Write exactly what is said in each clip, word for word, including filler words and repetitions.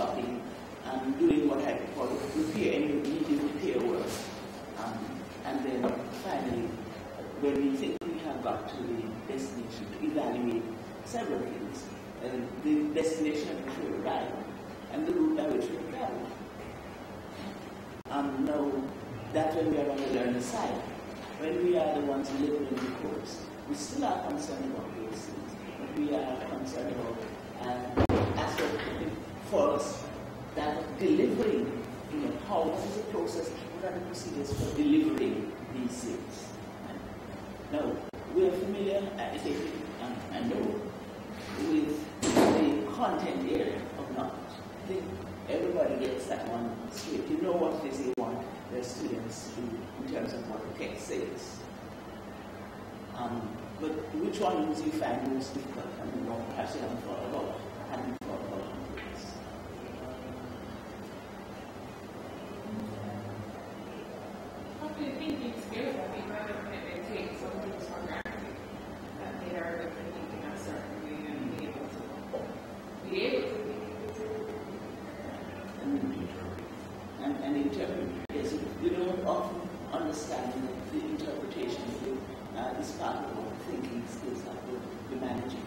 stopping and doing what I call repair, any needed repair work. Um, and then finally, when we think we have got to the destination, to evaluate several things, uh, the destination at which we arrive and the route by which we travel. Um, now, that's when we are on the learner side. When we are the ones delivering the course, we still are concerned about those things, but we are concerned about uh, aspect for us that delivering, you know, how what is the process, what are the procedures for delivering these things. Now, we are familiar, I think, um, I know, with the content area of knowledge. I think everybody gets that one straight. You know what it is they want their students to do in terms of what the text says. Um, but which ones you find most difficult? I mean, well, perhaps you haven't thought about, haven't thought about this. Often thinking skills that we rather than take some things for granted, that they are good for thinking a certain way and be able to be able to be. And, and interpret. Yes, we don't often understand the interpretation uh, is part of our thinking skills that we're managing.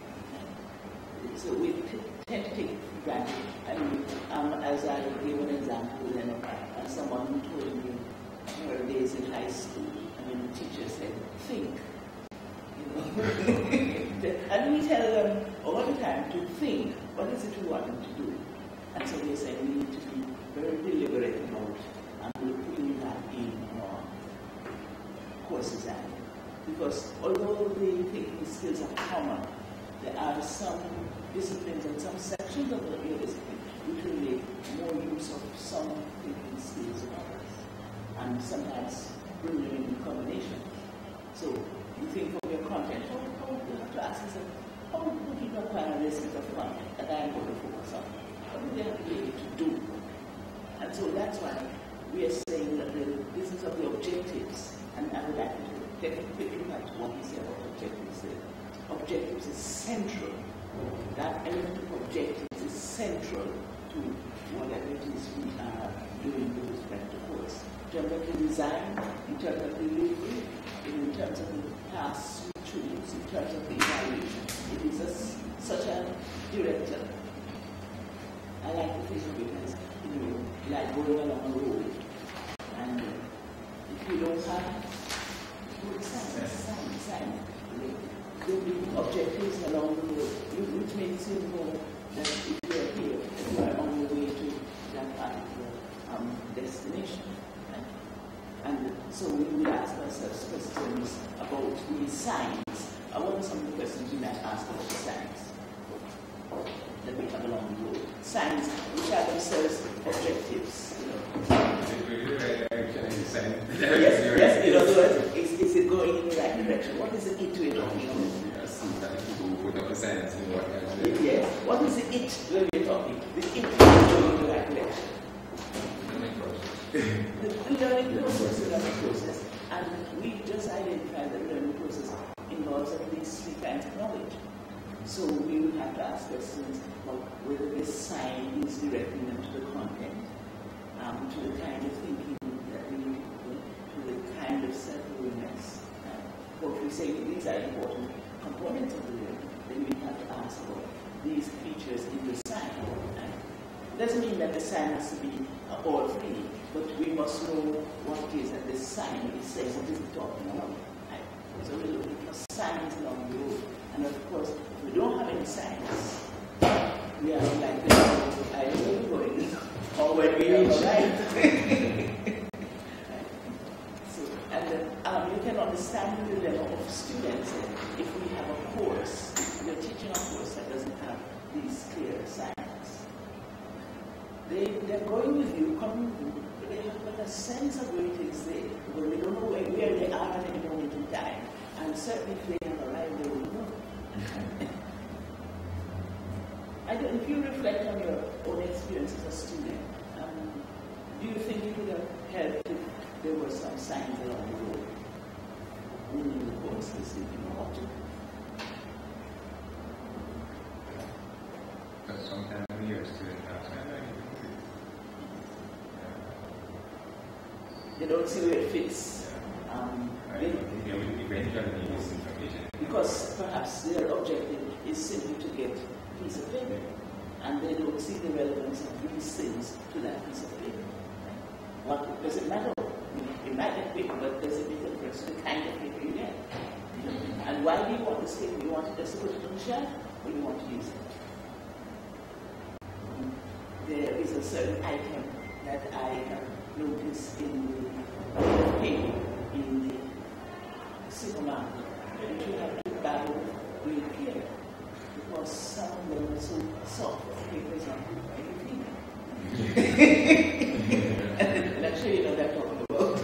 So we tend to take it for granted. I mean, um, as I gave an example, then uh, someone who told me her days in high school, I mean, the teacher said, think. You know? And we tell them all the time to think, what is it we want them to do? And so they say we need to be very deliberate about and we're putting that in our course design. Because although the thinking skills are common, there are some disciplines and some sections of the discipline which will make more use of some thinking skills than others. And sometimes bring them in combination. So you think from your content, how, how you have to ask yourself, how do people acquire this bit of content that I'm going to focus on? What do they have to be able to do? And so that's why we are saying that the business of the objectives, and I would like to take a quick look at what we say about objectives there. Objectives is central. That element of objectives is central to whatever it is we are doing with respect to course. In terms of the design, in terms of the delivery, in terms of the tasks we choose, in terms of the evaluation. It is a, such a director. I like to think of it as, you know, like going along a road. And if you don't have good signs, signs, signs, the objectives along the road, which makes you know that if you are here, you are on your way to that particular um, destination. Right? And so we will ask ourselves questions about these signs. I want some of the questions you might ask about the signs that we have along the road. Signs which are themselves objectives. You know. Yes, yes, in other words, is, is it going in the right direction? What is the it we're talking about? Yes, what is the it when we're talking? The it is going in the right direction. The, the learning process, the learning process. And we just identified that the learning process involves at least three kinds of knowledge. So we will have to ask questions about whether this sign is directing them to the content, um, to the kind of thinking that we need to do, to the kind of self-awareness. Uh, but if we say these are important components of the learning, then we have to ask about these features in the sign. Uh, it doesn't mean that the sign has to be uh, all three, but we must know what it is that the sign is saying, what is it talking about. Uh, so we're looking for signs along the road. And of course, if we don't have any signs, we are like this, I don't know where we're going, or when we reach right. So, and uh, um, you can understand the dilemma of students if we have a course, we're teaching a course that doesn't have these clear signs. They, they're going with you, coming with you, but they have got a sense of where it is there, but they don't know where, where they are at any moment in time. And certainly if they have arrived, they will know. I don't, if you reflect on your own experience as a student, um, do you think it would have helped if there were some signs along the road in the courses that you know how to? But sometimes when you're a student, they don't see where it fits. Um, I they, think they will eventually need this information. because perhaps their objective is simply to get a piece of paper, and they don't see the relevance of these things to that piece of paper. What does it matter? It might get paper, but does it make a difference to the kind of paper you get? And why do you want this paper? You want it just to put it on the shelf, or you want to use it? There is a certain item that I have noticed in the paper in the supermarket, that you have to buy with great care, because some of them are so soft, the paper is not good for everything. And I'm sure you know what I'm talking about.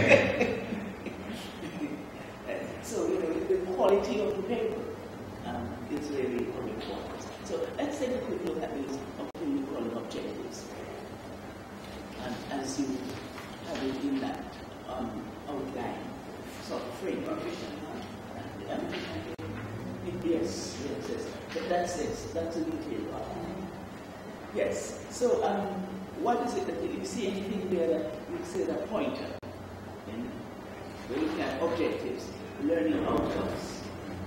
So, you know, the quality of the paper um, is really important. So let's take a quick look at these, what you call them, objectives. And as you have it in that um, outline sort of framework. Yeah? Yes, yes, yes. But that's it. That's a detail. Yes. So, um, what is it that you see anything there that you say the pointer? And we're looking at objectives, learning outcomes.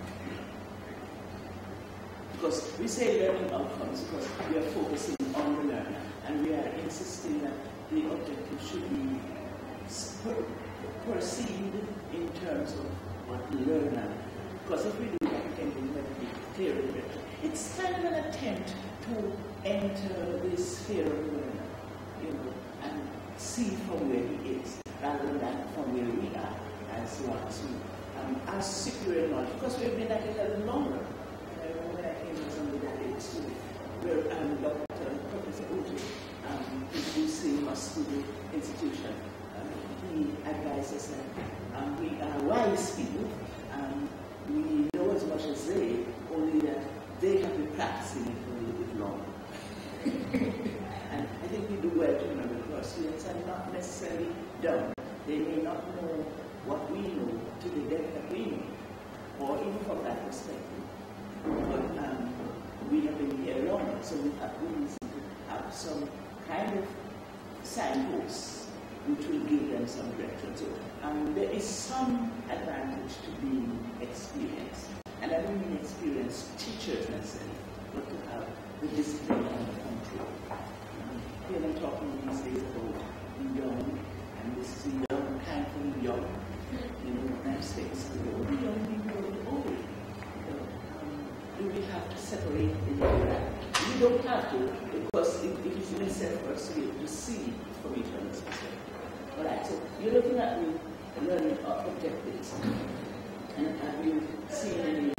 Because we say learning outcomes because we are focusing on the learner, and we are insisting that the objective should be per perceived in terms of what the learner. Because if we do that, we can be clear in it. It's kind of an attempt to enter the sphere of the learner, you know, and see from where he is, rather than from where we are as ones who um, are superior knowledge. Because we've been at it a little longer. I remember when I came to some graduate school, where um, Doctor Professor Uji, um, introducing us to the institution, um, he advised us that um, we are wise people. Um, we know as much as they, only that they have been practicing it for a little bit longer. And I think we do well to remember that our students are not necessarily dumb. They may not know what we know to the depth that we know, or even from that perspective. But um, we have been here longer, so we have we need to have some kind of signposts which will give them some direction. So um, there is some advantage to being experienced. And I don't mean experienced teachers necessarily, but to have the discipline and the control. Um, here I'm talking these days about the young, and this is the young, time for the young. You know, I'm saying so the young people are the old. You know, um, do we have to separate in that? We don't have to, because it, it is necessary for us to be able to see from each other's perspective. All right, so you're looking at the learning objectives. And have you seen any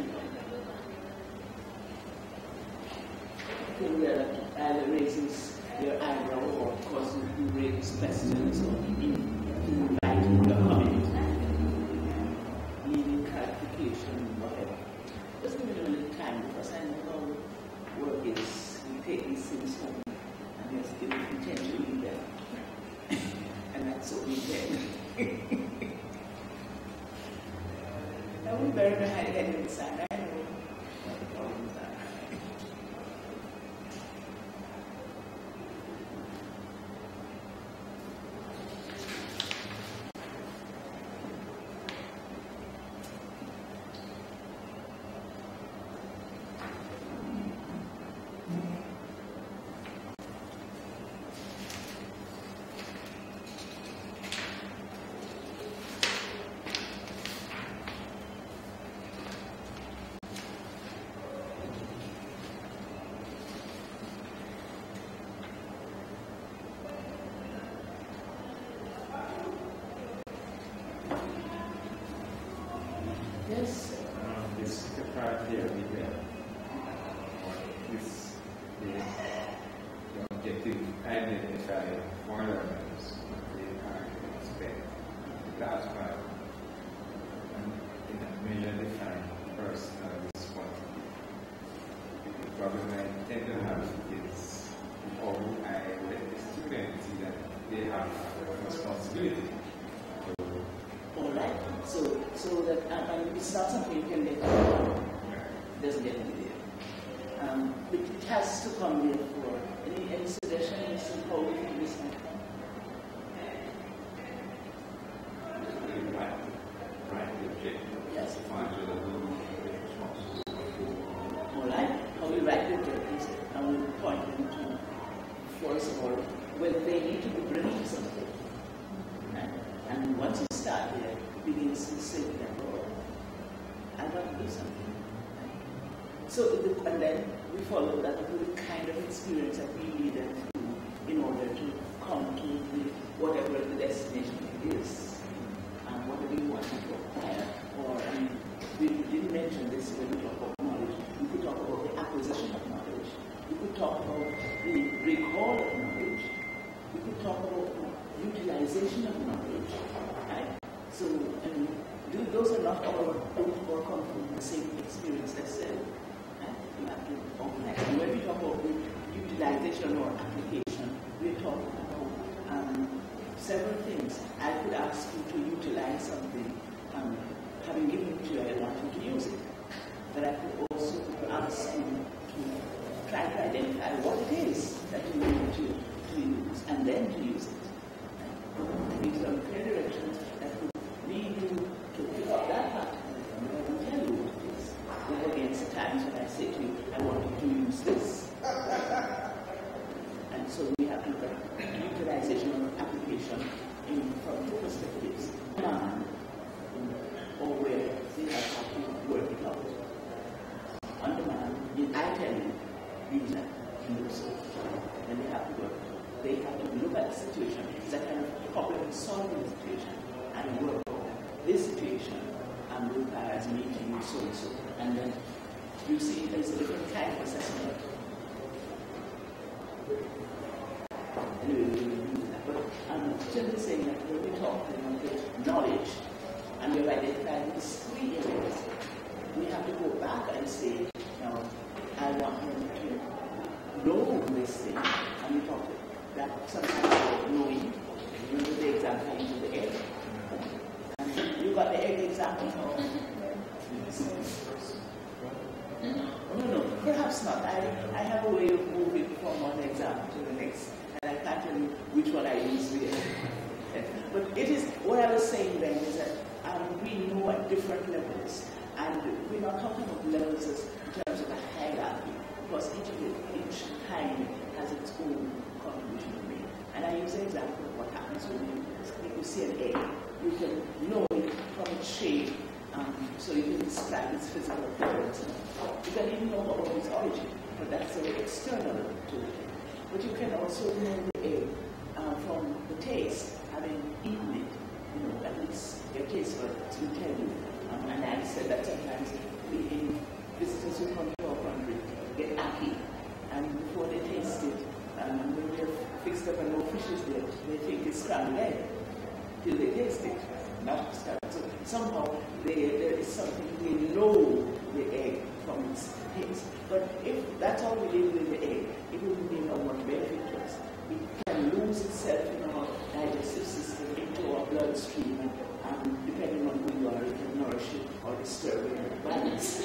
thing that either raises your eyebrow or causes you to raise questions or inviting your comment, needing clarification, whatever? Just give me a little time, because I know how work is. We take these things home and we still intend to read them. And that's what we did. I wouldn't bury my head inside. I know what the problems are. Yes. Um, this part here, we have this is the objective identify for learners what they are expect. The last part, and in that measure define personal responsibility. The problem I tend to have is how I let the students see that they have a responsibility. All right. So, so that um, it's not something you can get to one. It doesn't get to there. Um, but it has to come there for any, any suggestions on how we can this might come. this is saying that, oh, I want to do something. So, the, and then we follow that with the kind of experience that we need them to do in order to come to the, whatever the destination is, and whatever you want to acquire. Or, I mean, we didn't mention this when we talk about knowledge. We could talk about the acquisition of knowledge. We could talk about the recall of knowledge. We could talk about the utilization of knowledge. Right? So, I mean, those are not all or come from the same experience as well. You have to organize. And when we talk about the utilization or application, we're talking about um, several things. I could ask you to utilize something, um, having given it to you, I want you to use it. But I could also ask you to try to identify what it is that you need to, to use, and then to use it. And give some clear directions that would lead you to pick up that part and I will tell you what it is. Go against the times when I say to you, I want you to use this. And so we have to look at utilization or application in from two perspectives. Demand, or where they have to work it out. On demand, if I tell you, use that, you do so. Then they have to work. They have to look at the situation. It's a kind of problem solving situation and work out this situation and requires me to use so and so. And then you see there's a different kind of assessment. Anyway, we will use that. But I'm simply saying that when we talk about knowledge and we've identified these three areas, we have to go back and say, now, I want them to know this thing. And we talk that sometimes about knowing. Remember the example into the egg? And you got the egg example now? No, no, perhaps not. I, I have a way of moving from one example to the next, and I can't tell you which one I use here. But it is, what I was saying then is that um, we know at different levels, and we're not talking about levels as in terms of a hierarchy, because each, each kind has its own contribution to make. And I use the example of what happens when you, you see an egg. You can know it from its shape. Um, so you can describe its physical appearance. You can even know about its origin, but that's very external to it. But you can also know the egg uh, from the taste, having eaten it. You know, at least your taste buds will tell you. Um, and I said that sometimes we, in visitors who come to our country get ackee, and before they taste it, um, when they're fixed up and no fish is there, they think it's scrambled egg till they taste it. Not scrambled. So somehow they, there is something, they know the egg from its taste. But if that's all we did with the egg, it wouldn't be no more benefit to us. It can lose itself in our digestive system, into our bloodstream, and um, depending on who you are, it can nourish it or disturb it and balance.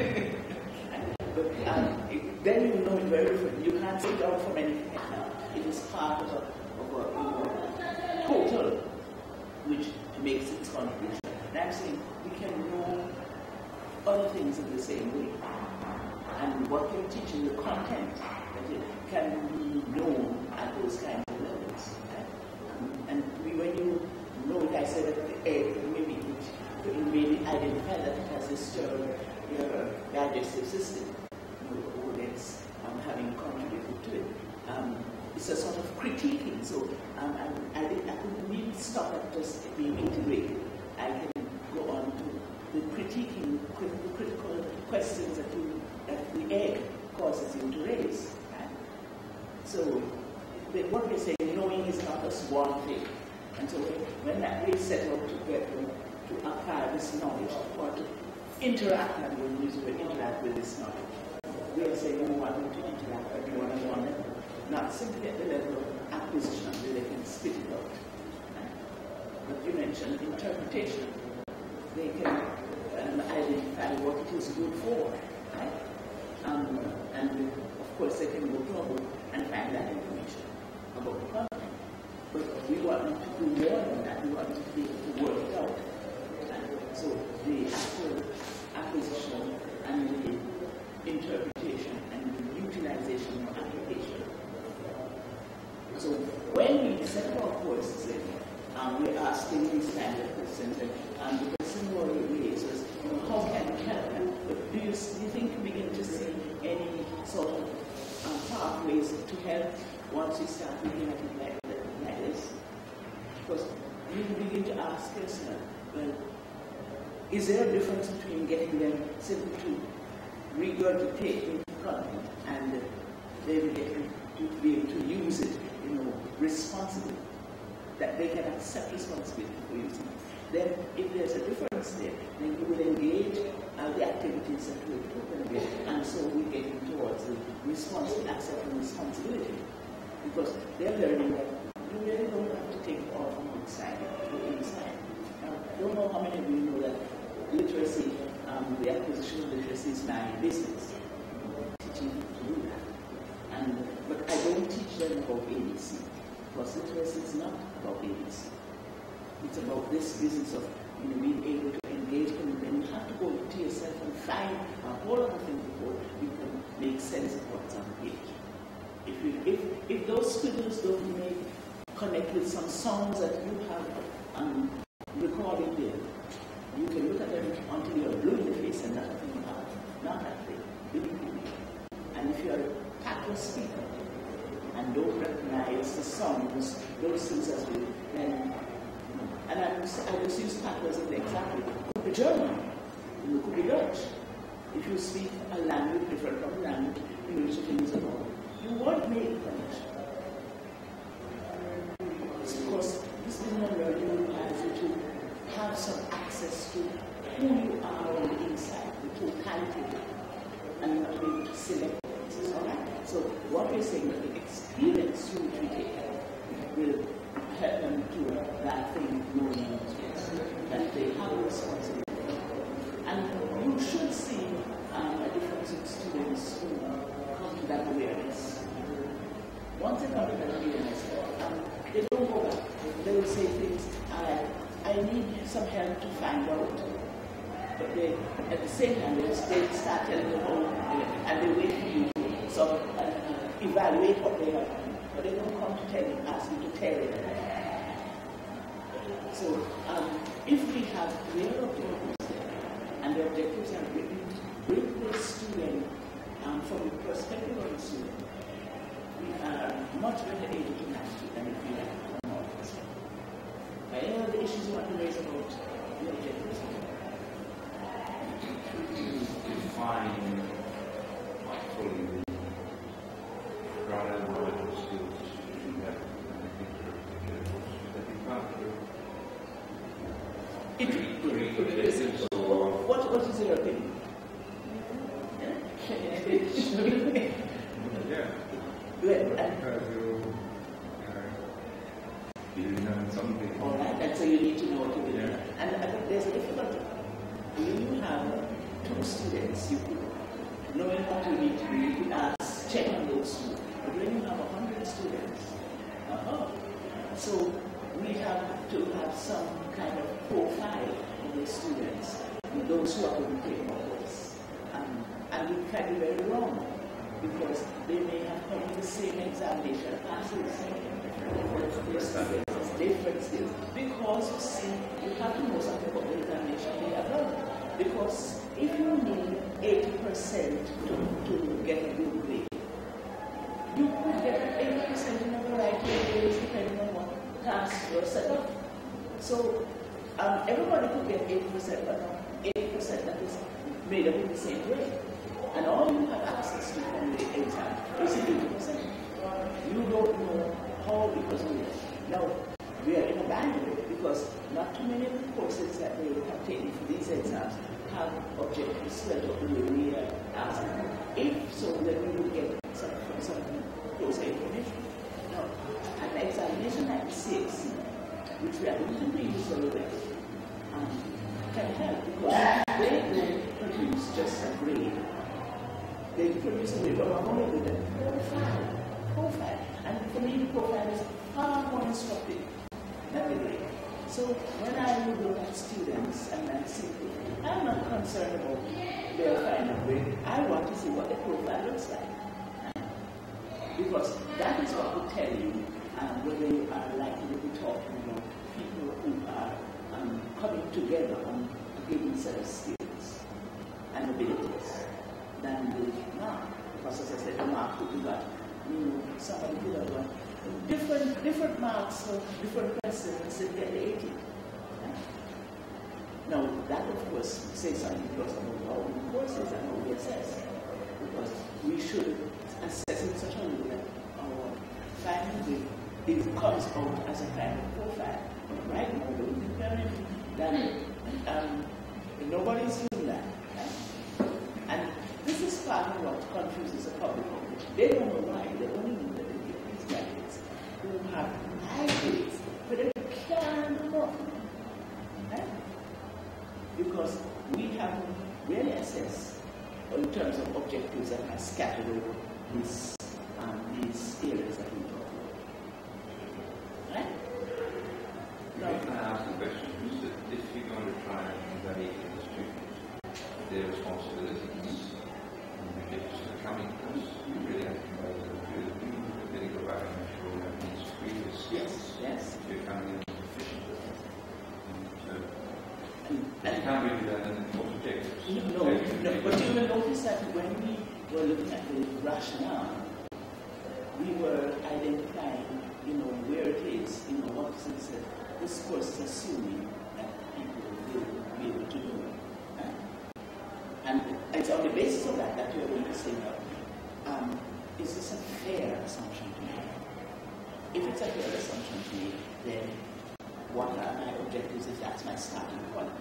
But um, it, then you know it very different. You can't take it out from anything now. It is part of a, of a, of a total which makes its contribution. And I'm saying we can know other things in the same way. And what you're teaching, the content, that it can be known at those kinds of levels. Right? And we, when you know it, I said that the egg, maybe it, you maybe identify that it has disturbed your digestive system, or that's um, having contributed to it. Um, it's a sort of critiquing. So um, I, I, I couldn't really stop at just being integrated. I can go on to the critiquing, the critical questions that, you, that the egg causes you to raise. Right? So the, what we're saying, knowing is not just one thing. And so when that we set out to get to acquire this knowledge, or to interact, and we'll use the word interact with this knowledge, we are saying we want them to interact at one on one level, not simply at the level of acquisition where they can spit it out. Right? But you mentioned interpretation. They can um, identify what it is good for, right? Um, and of course they can go to a book and find that information about the content. But we want them to do more than that. We want them to be able to work it out. Right? So the actual acquisition and the interpretation and the utilization or application. So when we set our courses in, um, we're asking these kinds of questions, and um, because do you, do you think you begin to see any sort of um, pathways to help once you start looking at it like, like this? Because you begin to ask yourself, well, is there a difference between getting them simply to regurgitate the content and they will get to be able to use it, you know, responsibly, that they can accept responsibility for using it? Then, if there's a difference there, then you will engage uh, the activities that we're talking about, and so we get towards the responsibility, accepting responsibility, because they're learning that you really don't have to take it all from outside to inside. Now, I don't know how many of you know that literacy, um, the acquisition of literacy is my business. I'm teaching them to do that. And, but I don't teach them about A B C, because literacy is not about A B C. It's about this business of, you know, being able to engage, and then you have to go to yourself and find a whole other thing before you can make sense of what's on the page. If, you, if, if those scribbles don't make, connect with some songs that you have um, recorded there, you can look at them until you're blue in the face and nothing about it. Not that thing. Believe me. And if you're a tactless speaker and don't recognize the songs, those things as well, then, and I just, I just use tactless as an example. It could be German, it could be Dutch. If you speak a language different from the language in which it is about, you won't make the connection. It's because this business learning requires you to have some access to who you are on the inside, the totality, and you have to be able to select things. All right? So what we're saying is the experience you will take will help them to that thing knowing that they have a responsibility. And you should see um, a difference in students who come to that awareness. Once they come to that awareness, um, they don't go back. They will say things, I, I need some help to find out. But they, at the same time, they, they start telling you, oh, and they wait for you to sort of uh, evaluate what they have done. But they don't come to tell you, ask you to tell it. So, um, if we have clear objectives there, and the objectives are written, bring the student um, from the perspective of the student, we are much better able to match it than if we have more perspective. Are any of the issues you want to raise about the objectives? Define actually rather than what the skills you have It, it, it, it is. So, what, what is your opinion? yeah. Well, because you are building on something. All right, and so you need to know what you're doing. Yeah. And I think there's a difficulty. When you have two students, you could, knowing what you need to do, you could ask, check on those two. But when you have a hundred students, uh-huh. So we have to have some kind of profile of the students, with those who are going to take our course. Um, and it can be very wrong, because they may have come to the same examination classes, different skills. Because you see, you have to know something about the examination they have done. Because if you need eighty percent to, to get a good grade, you could get eighty percent in a variety of ways depending on what task you're set up. So um, everybody could get eighty percent, but not eighty percent that is made up in the same way. And all you have access to from the exam is eighty percent. You don't know how it was made. Now, we are in a bad way because not too many of the courses that they have taken for these exams have objectives set up the way we are asking. If so, then we will get some, some closer information. Now, an examination like the C X C, which we are using to use a little bit, um, can help because they don't produce just a grade. They produce a grade, but not only with a profile. Profile. And for me, profile is far more instructive than the grade. So when I look at students and I see, I'm not concerned about their final grade. I want to see what the profile looks like. Because that is what will tell you um, whether you are likely to be talking about people who are um, coming together on a given set of skills and abilities. somebody could have uh, different, different marks for different questions and get eighty. Now, that of course says something because of our own courses and how we assess. Because we should assess in such a way that our finding it comes out as a kind of profile. But right now, we think that um, nobody's doing that. Right? And this is part of what confuses the public. They don't know why. They only know that they get these graduates who have high grades, but they can't do more. Right? Because we haven't really assessed in terms of objectives that are scattered over these, um, these areas that we talk about. Right? No. Can I ask a question? Is that if you're going to try and convey to the students their responsibilities and the gifts that are coming to us, you really have to convey to the students that they go back and make sure that means previous. Yes, yes. If you're coming in efficient. So, and you can't really do that in objectives. No, no, but you will notice that when we were looking at the rationale, we were identifying, you know, where it is, you know, what is it, this course is assuming that people will be able to do it. Right? And it's on the basis of that that we are going to say, um, is this a fair assumption to make? If it's a fair assumption to make, then what are my objectives if that's my starting point?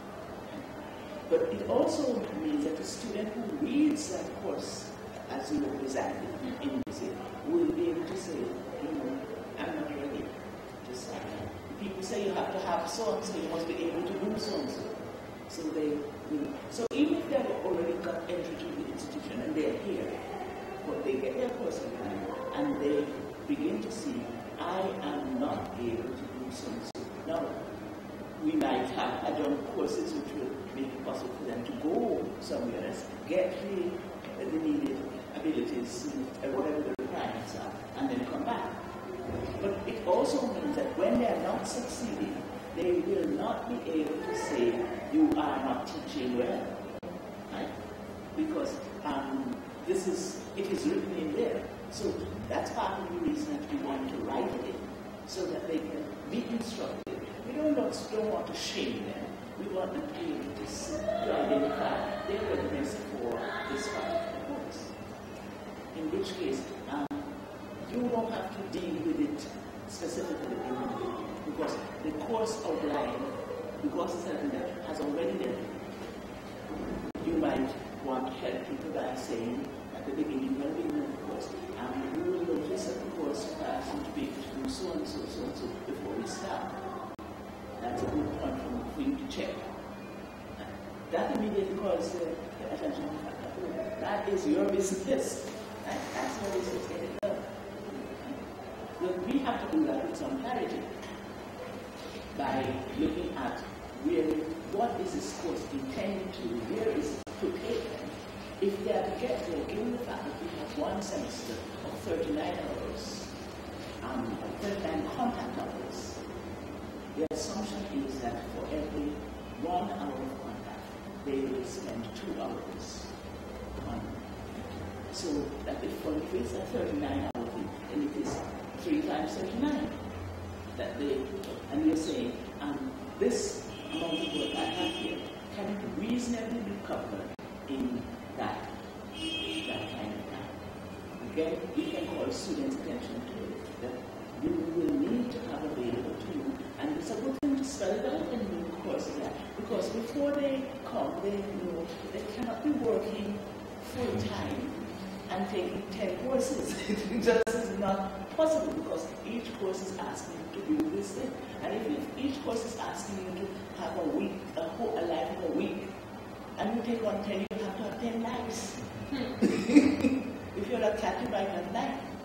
But it also means that the student who reads that course, as you know, designed in music, will be able to say, you know, I'm not ready to start. People say you have to have so and so, you must be able to do so and so. So they will. So even if they've already got entry to the institution and they're here, but they get their course in time and they begin to see, I am not able to do so and so. Now, we might have adjunct courses which will make it possible for them to go somewhere else, get the, the needed abilities, whatever the requirements are, and then come back. But it also means that when they are not succeeding, they will not be able to say, you are not teaching well. Right? Because um, this is, it is written in there. So that's part of the reason that we want to write it in, so that they can be instructed. We don't, don't want to shame them. We want them to be able to, to identify their readiness for this particular course. In which case, um, you don't have to deal with it specifically individually, because the course outline, because it's something that has already been, you might want to help people by saying at the beginning, when we know the course, um, we will notice that the course requires you to be able to do so and so, so and so before we start. That's a good point for you to check. That immediately calls the, the attention of the fact that that is your business. Right? That's your business. Get it done. But we have to do that with some clarity by looking at really what is this course intended to, where is it to take them. If they are to get there, given the fact that we have one semester of thirty-nine hours, um, thirty-nine contact hours, the assumption is that for every one hour of contact, they will spend two hours on it. So that if for the case of thirty-nine hours, then it is three times thirty-nine. That they, and you're saying, um, this amount of work I have here can reasonably be covered in that, that kind of time. Again, you can call students' attention to it, that you will need to have available to you. And it's a good thing to spell it out in the course of that, because before they come, they know they cannot be working full time and taking ten courses. It just is not possible, because each course is asking you to do this thing. And if each course is asking you to have a week, a whole a life of a week, and you take on ten, you have to have ten lives. If you're a cat, you might have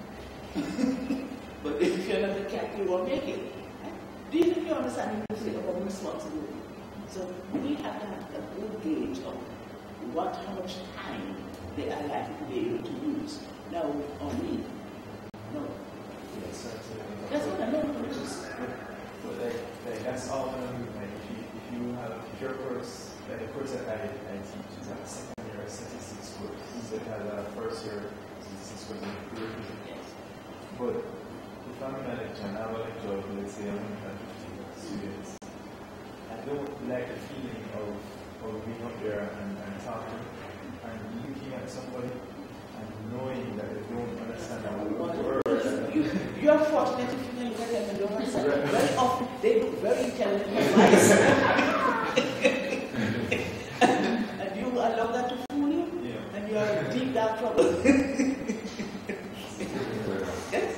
nine. But if you're not a cat, you won't make it. Do you think you understand the thing about responsibility? So we have to have a good gauge of what, how much time they are likely to be able to use. Now, on me, no. Yes, that's, uh, That's what I meant. which is, but like, like that's often like if you if you have if your course, like the course that I, I teach is like a second year statistics course, so it has a first year statistics course and career vision. Yes. But if I'm in a lecture and I have a lecture of, let's say, one hundred fifty students, I don't like the feeling of, of being up there and, and talking and looking at somebody and knowing that they don't understand our words. You, you're fortunate if you can look at them and don't understand. Very often, they look very intelligent and wise. And you allow that to fool you, Yeah. and you are in deep dark trouble. Yes?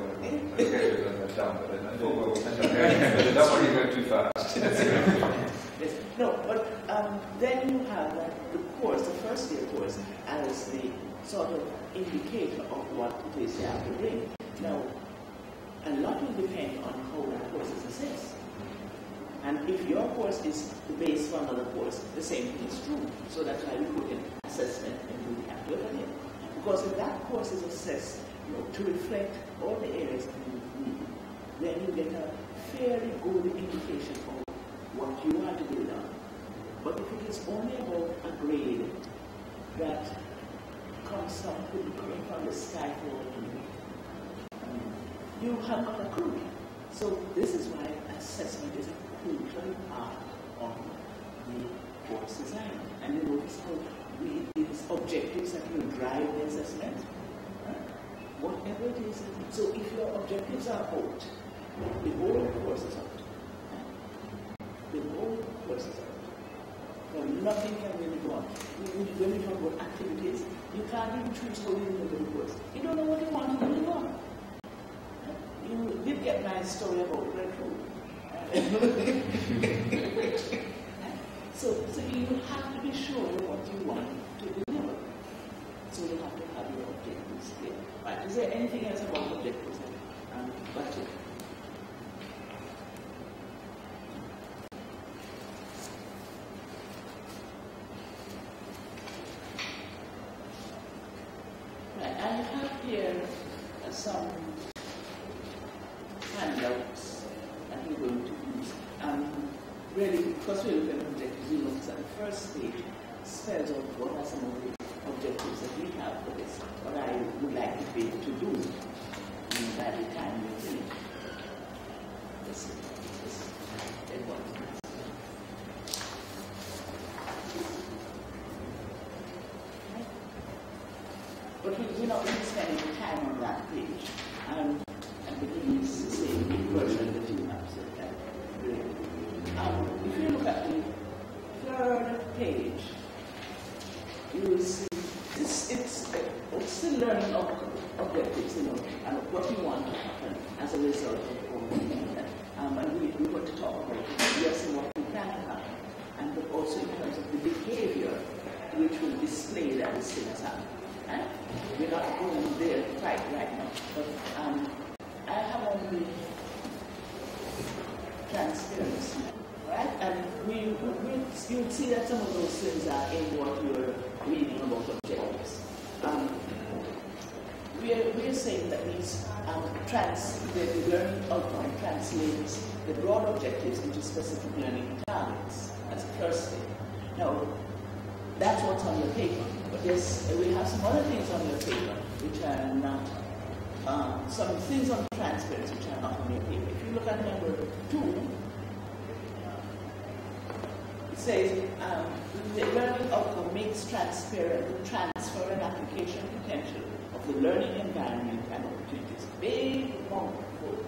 Don't worry, go too fast. Yes. No, but um, then you have uh, the course, the first year course, as the sort of indicator of what it is you have to bring. Now, a lot will depend on how that course is assessed. And if your course is the base for another course, the same thing is true. So that's why we put in assessment and we have to look at it. Because if that course is assessed, you know, to reflect all the areas that you need, then you get a fairly good indication of what you want to build on. But if it is only about a grade that comes from, could be coming from the sky for you, um, you have not a clue. So this is why assessment is a crucial part of the course design. And you notice how we, these objectives that you drive the assessment, right? Whatever it is. So if your objectives are out, the whole course is out. The whole course is out. So nothing can really go on. When you talk about activities, you can't even choose how you do the course. You don't know what you want to really want. You did get my story about breadfruit. so, so you have to be sure what you want to deliver. So you have to have your objectives clear. Right. Is there anything else about objectives? Um, budget. Right. I have here uh, some handouts that we're going to use. Um, really, because we're looking at objectives, we look at the first page, spells out what are some of the objectives that we have for this, what I would like to be able to do um, by the time we finish. This is this is one. But we, we're not really spending time on that page. Um, and we use the same version that you have. So that, really. Um, if you look at the third page, you will see this, it's, it's still learning of objectives, you know, and what you want to happen as a result of all of that. Um, and we, we want to talk about yes and what we plan to happen, and but also in terms of the behavior which will display that this thing has happened. Right? We're not going there quite right now, but um, I have on the transparency, right? And we, we, you'll see that some of those things are in what you're reading about objectives. Um, we, are, we are saying that these um, trans, the, the learning outcome translates the broad objectives into specific learning targets. That's the first thing. Now, that's what's on your paper. But yes, we have some other things on your paper which are not, um, some things on transparency which are not on your paper. If you look at number two, it says um, the learning outcome makes transparent the transfer and application potential of the learning environment and opportunities. Big, long quote.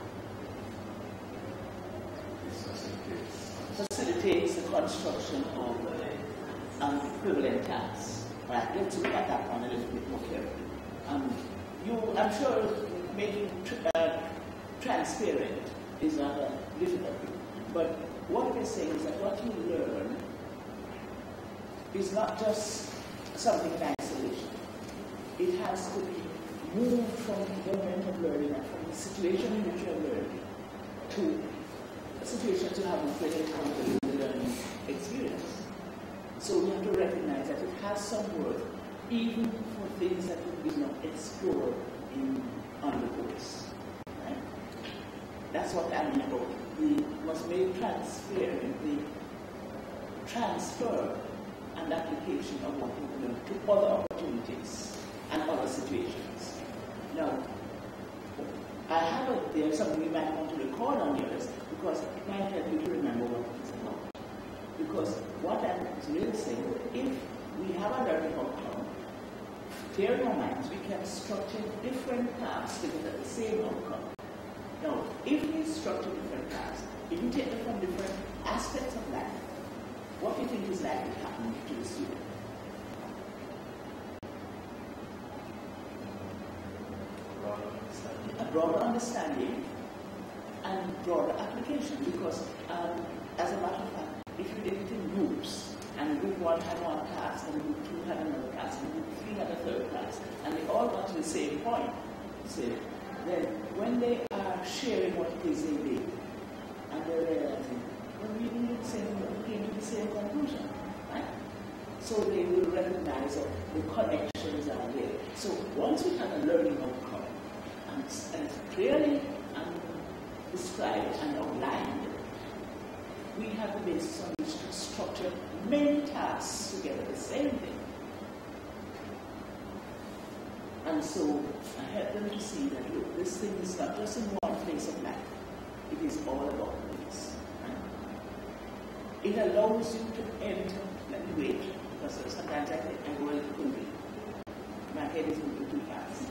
Facilitates the construction of um, equivalent tasks. Right, let's look at that one a little bit more carefully. Um, you, I'm sure making tr uh, transparent is not a difficulty, but what we're saying is that what you learn is not just something in isolation. It has to be moved from the moment of learning and from the situation in which you're learning to a situation to have when it comes to the learning experience. So we have to recognize that it has some worth, even for things that we did not explore in on the course. Right? That's what I mean about it. We must make transparent the transfer and application of what we learned to other opportunities and other situations. Now, I have a, there's something you might want to record on yours because it might help you to remember what it's about. Because what I'm really saying, if we have a learning outcome, clear in our minds, we can structure different tasks to get the same outcome. Now, if we structure different tasks, if we take them from different aspects of life, what do you think is likely to happen to the student? A broader understanding and broader application, because um, as a matter of fact, if you did it in groups, and group one had one task, and group two had another task, and group three had a third task, and they all got to the same point, so then when they are sharing what it is they did, and they're realizing, well, we did the same, we came to the same conclusion, right? So they will recognize that the connections are there. So once we have a learning outcome, and it's, and it's clearly um, described and outlined, we have the basis on which to structure many tasks together, the same thing. And so I help them to see that, look, this thing is not just in one place of life, it is all about this. It allows you to enter, let me wait, because sometimes I think I go a little quickly. My head is moving too fast.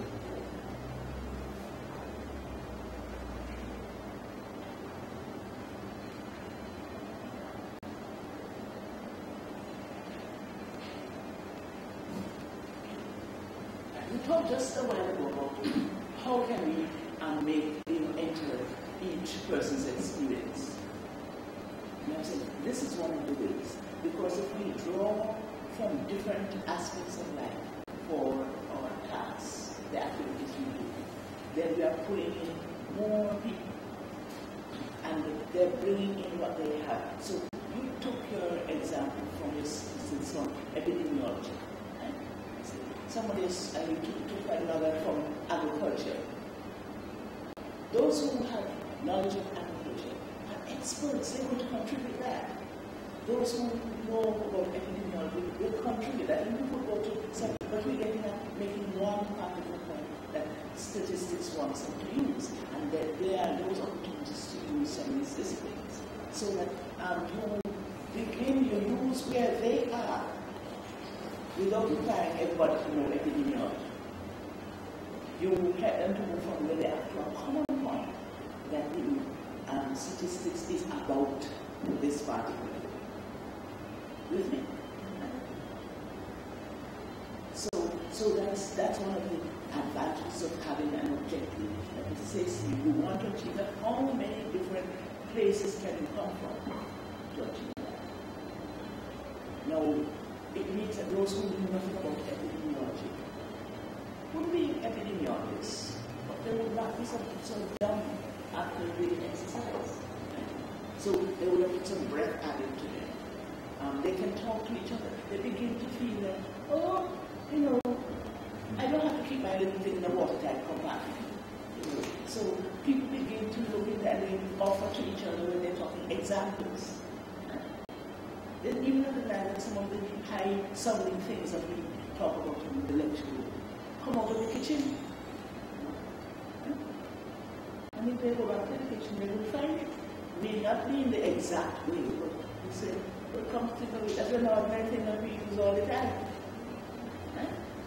We talked just a while ago about how can we um, make, you know, enter each person's experience. And I'm saying this is one of the ways, because if we draw from different aspects of life for our tasks, the activities we do, then we are pulling in more people, and they're bringing in what they have. So you took your example from your instance from epidemiology. Somebody else, and you took, took another from agriculture. Those who have knowledge of agriculture are experts, they're going to contribute that. Those who know about epidemiology will contribute that. And we could go to some, but we're getting at making one practical point that statistics wants them to use, and that there are those opportunities to use some of these disciplines. So that um, you begin, you use where they are, without requiring everybody to know epidemiology. You help them to move from where they are to a common point that in um, statistics is about this particular thing. With me? So, so that's, that's one of the advantages of having an objective that it says you want to achieve that. How many different places can you come from to achieve that? Now, it means that those who know nothing about epidemiology would be epidemiologists, but they would not be sort of, sort of dumb after reading exercise. So they would have some breath added to them. Um, they can talk to each other. They begin to feel that, oh, you know, I don't have to keep my little thing in the watertight compartment. You know, so people begin to look at that and they offer to each other when they're talking examples. Then even understand that some of the high-sounding things that we talk about in the lecture room come out of the kitchen. And if they go back to the kitchen, they will find it. May not be in the exact way, but we say, well, come to think of it, that's an ordinary thing that we use all the time. Huh?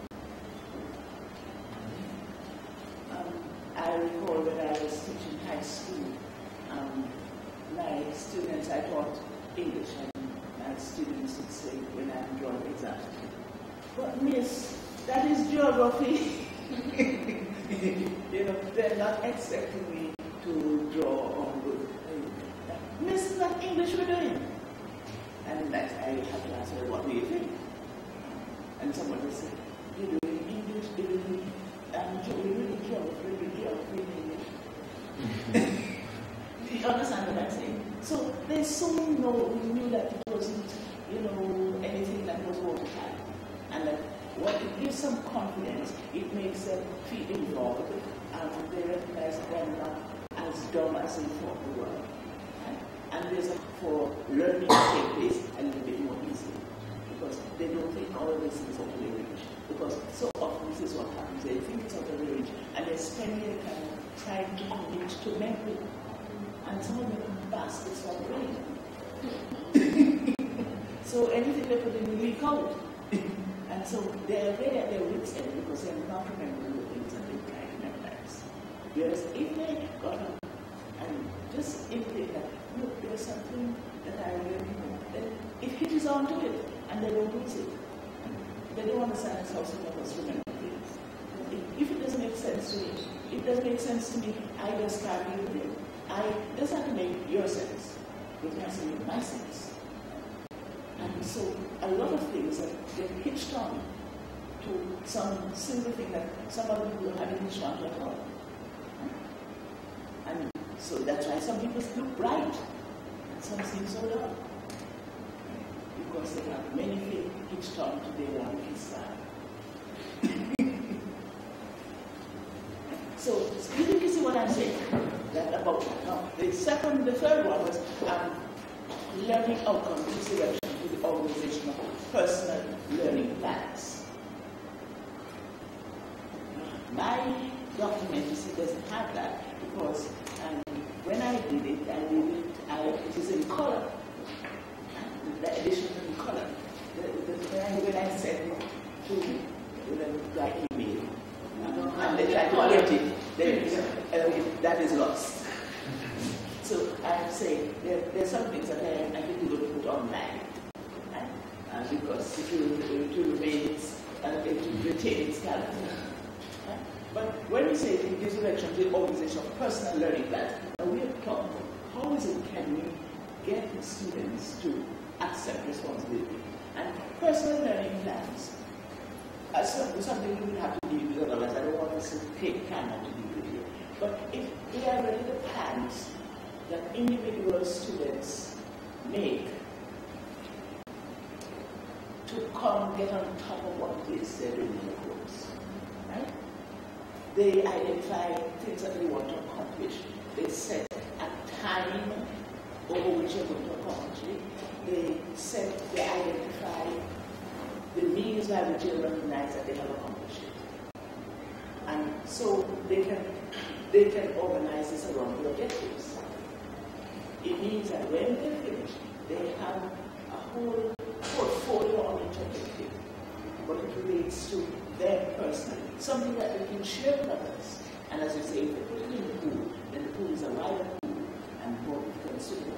Um, I recall when I was teaching high school, um, my students, I taught English. And students would say when I'm drawing exams, but miss, that is geography. You know, they're not expecting me to draw on good. Miss, is that English we're doing? And that I have to ask her, what do you think? And someone would say, you're doing English, you're doing um, geography, you're doing geography in English. Do you understand what I'm saying? So they soon know, we knew that it wasn't, you know, anything that was watertight. And that what it gives some confidence, it makes them feel involved, and they recognize that they're not as dumb as they thought they were. Right? And there's a, for learning to take place a little bit more easily, because they don't think all of this is out of their range. Because so often this is what happens, they think it's out of their range, and they're spending a kind of trying to commit to memory. And some of them baskets are brain. So anything they put in will leak out. And so they're already at their wits' end because they're not remembering the things that they try to memorize. Whereas if they got up and just indicate that, look, there's something that I really know, then it hitches onto it and they don't lose it. They don't understand how someone else remembers things. If it doesn't make sense to me, it doesn't make sense to me, I just can't deal with it. I, it doesn't have to make your sense, it has to make my sense. And so a lot of things that get hitched on to some simple thing that some other people haven't hitched on to at all. And so that's why some people look bright and some seem so dark. Because they have many things hitched on to their language style. So you can see what I'm saying that about that. Now, the second, the third one was um, learning outcome consideration to the organization of personal learning plans. My document, you see, doesn't have that because um, when I did it, I did it, I, it is in color. The edition in color. The, the, when, I, when I sent it to them by email, and they try to get it, then uh, that is lost. So I say there, there are some things that I, I think we're going to put online, right? uh, because it will, it will remain, uh, it will retain its character. Right? But when we say in this direction, the organization of personal learning plans, now we have talked about how is it can we get the students to accept responsibility. And personal learning plans are something we will have to deal with, otherwise I don't want us to take time out to deal with it. But if they are really the plans that individual students make to come get on top of what it is they're doing in the course, right? They identify things that they want to accomplish. They set a time over which they're going to accomplish it. They set, they identify the means by which they recognize that they have accomplished it. And so they can, they can organize this around the objectives. It means that when they finish, they have a whole portfolio on each objective, but it relates to them personally, something that they can share with others. And as you say, if they put it in the pool, then the pool is a wider pool and more people can swim.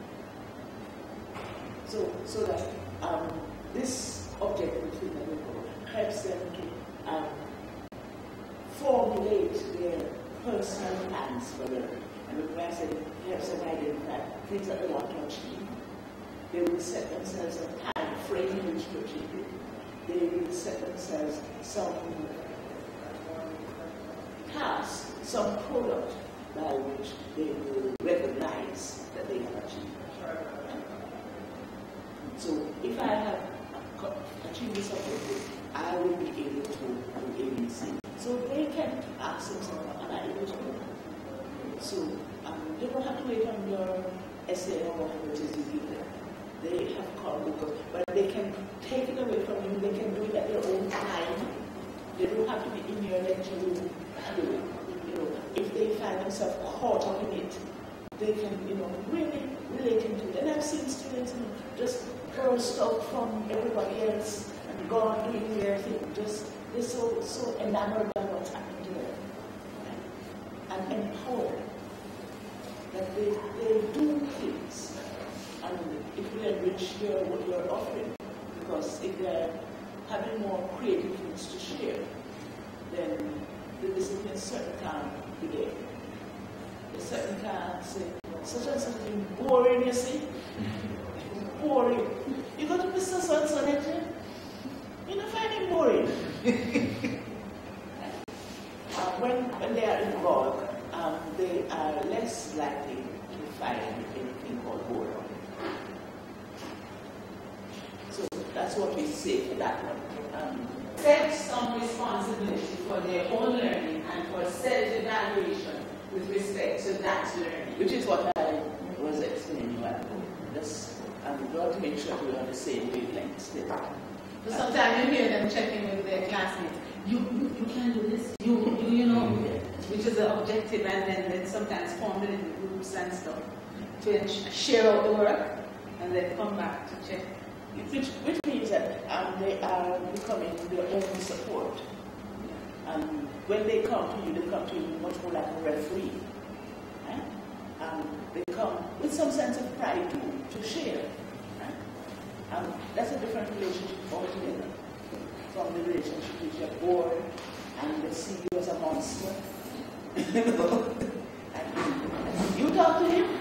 So, so that um, this objective thing that we call helps them to um, formulate their personal plans for learning. And when I said it helps them identify things that they want to achieve, they will set themselves a time frame in which to achieve it. They will set themselves some task, some product by which they will recognize that they have achieved. So if I have achieved this objective, I will be able to do A B C. So they can ask themselves, am I able to do? So um, they don't have to wait on your essay or whatever it is you give them. They have come because, but they can take it away from you. They can do it at their own time. They don't have to be in your lecture room to do it. You know, if they find themselves caught up in it, they can, you know, really relate into it. And I've seen students, you know, just burst out from everybody else and go on doing their thing. Just they're so so enamored by what's happening to them, and empowered that they they do things, and it will enrich your what you're offering. Because if they're having more creative things to share, then the discipline certainly can't be there. They certainly can't say such and such thing boring. You see. Boring. You go to Mister So-and-so lecture, you don't find it boring. uh, when, when they are involved, um, they are less likely to find anything called boredom. So that's what we say for that one. Um, Set some responsibility for their own learning and for self-evaluation with respect to that learning. Which is what I was explaining while ago. Just I'm going to make sure we're on the same wavelength. So sometimes you hear them checking with their classmates. You, you, you can do this. You, you, you know. which is the objective, and then, then sometimes formed in groups and stuff to share out the work and then come back to check. Which, which means that um, they are becoming their own support. And um, when they come to you, they come to you much more like a referee. Right? Um, they come with some sense of pride too, to share. Right? Um, that's a different relationship altogether from the relationship with your board, and they see you as a monster. and, and you talk to him.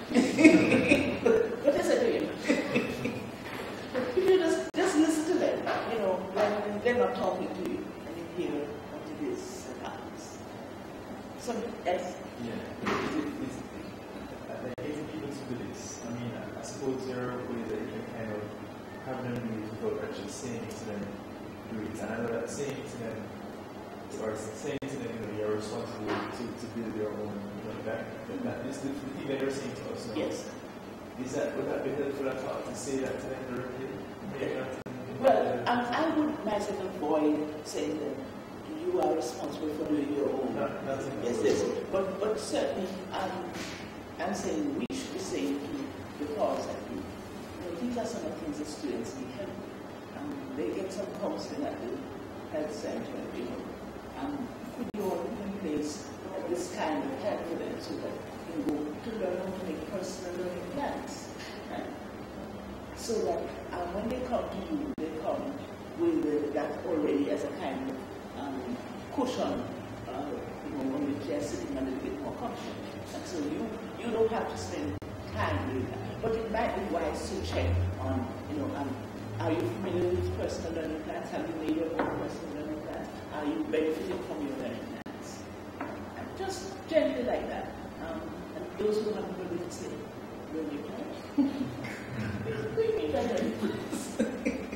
What is it to him? If you just, just listen to them, you know, when they're not talking to you, and you hear what it is that happens. Something else? Yeah. Is it, like getting people to do this? I mean, I, I suppose there are ways that you can kind of have them do it without actually saying to them, do it. And I know that saying to them, or saying to them, you know, you're responsible to, to build your own, you know, that, that is the, the thing that you're saying to us now. Yes. Is that, would that be helpful at all to say that to them directly? Well, um, I would myself avoid saying that you are responsible for doing your own. Not, yes, yes. But, but certainly, um, I'm saying we should be saying to the cause that you, you know, these are some of the things that students need help. Um, they get some counseling at the health center, you know. Um, could you all put in place this kind of help for them so that they can go to learn how to make personal learning plans, right? So that um, when they come to you, they come with uh, that already as a kind of um, cushion, uh, you know, when they're sitting a little bit more comfortable. And so you, you don't have to spend time doing that. But it might be wise to check on, you know, um, are you familiar with personal learning plans? Have you made your own personal learning plans? Are you benefiting from your learning plans? And just gently like that. Um, and those who haven't heard it say, learning plans? What do you mean by learning plans?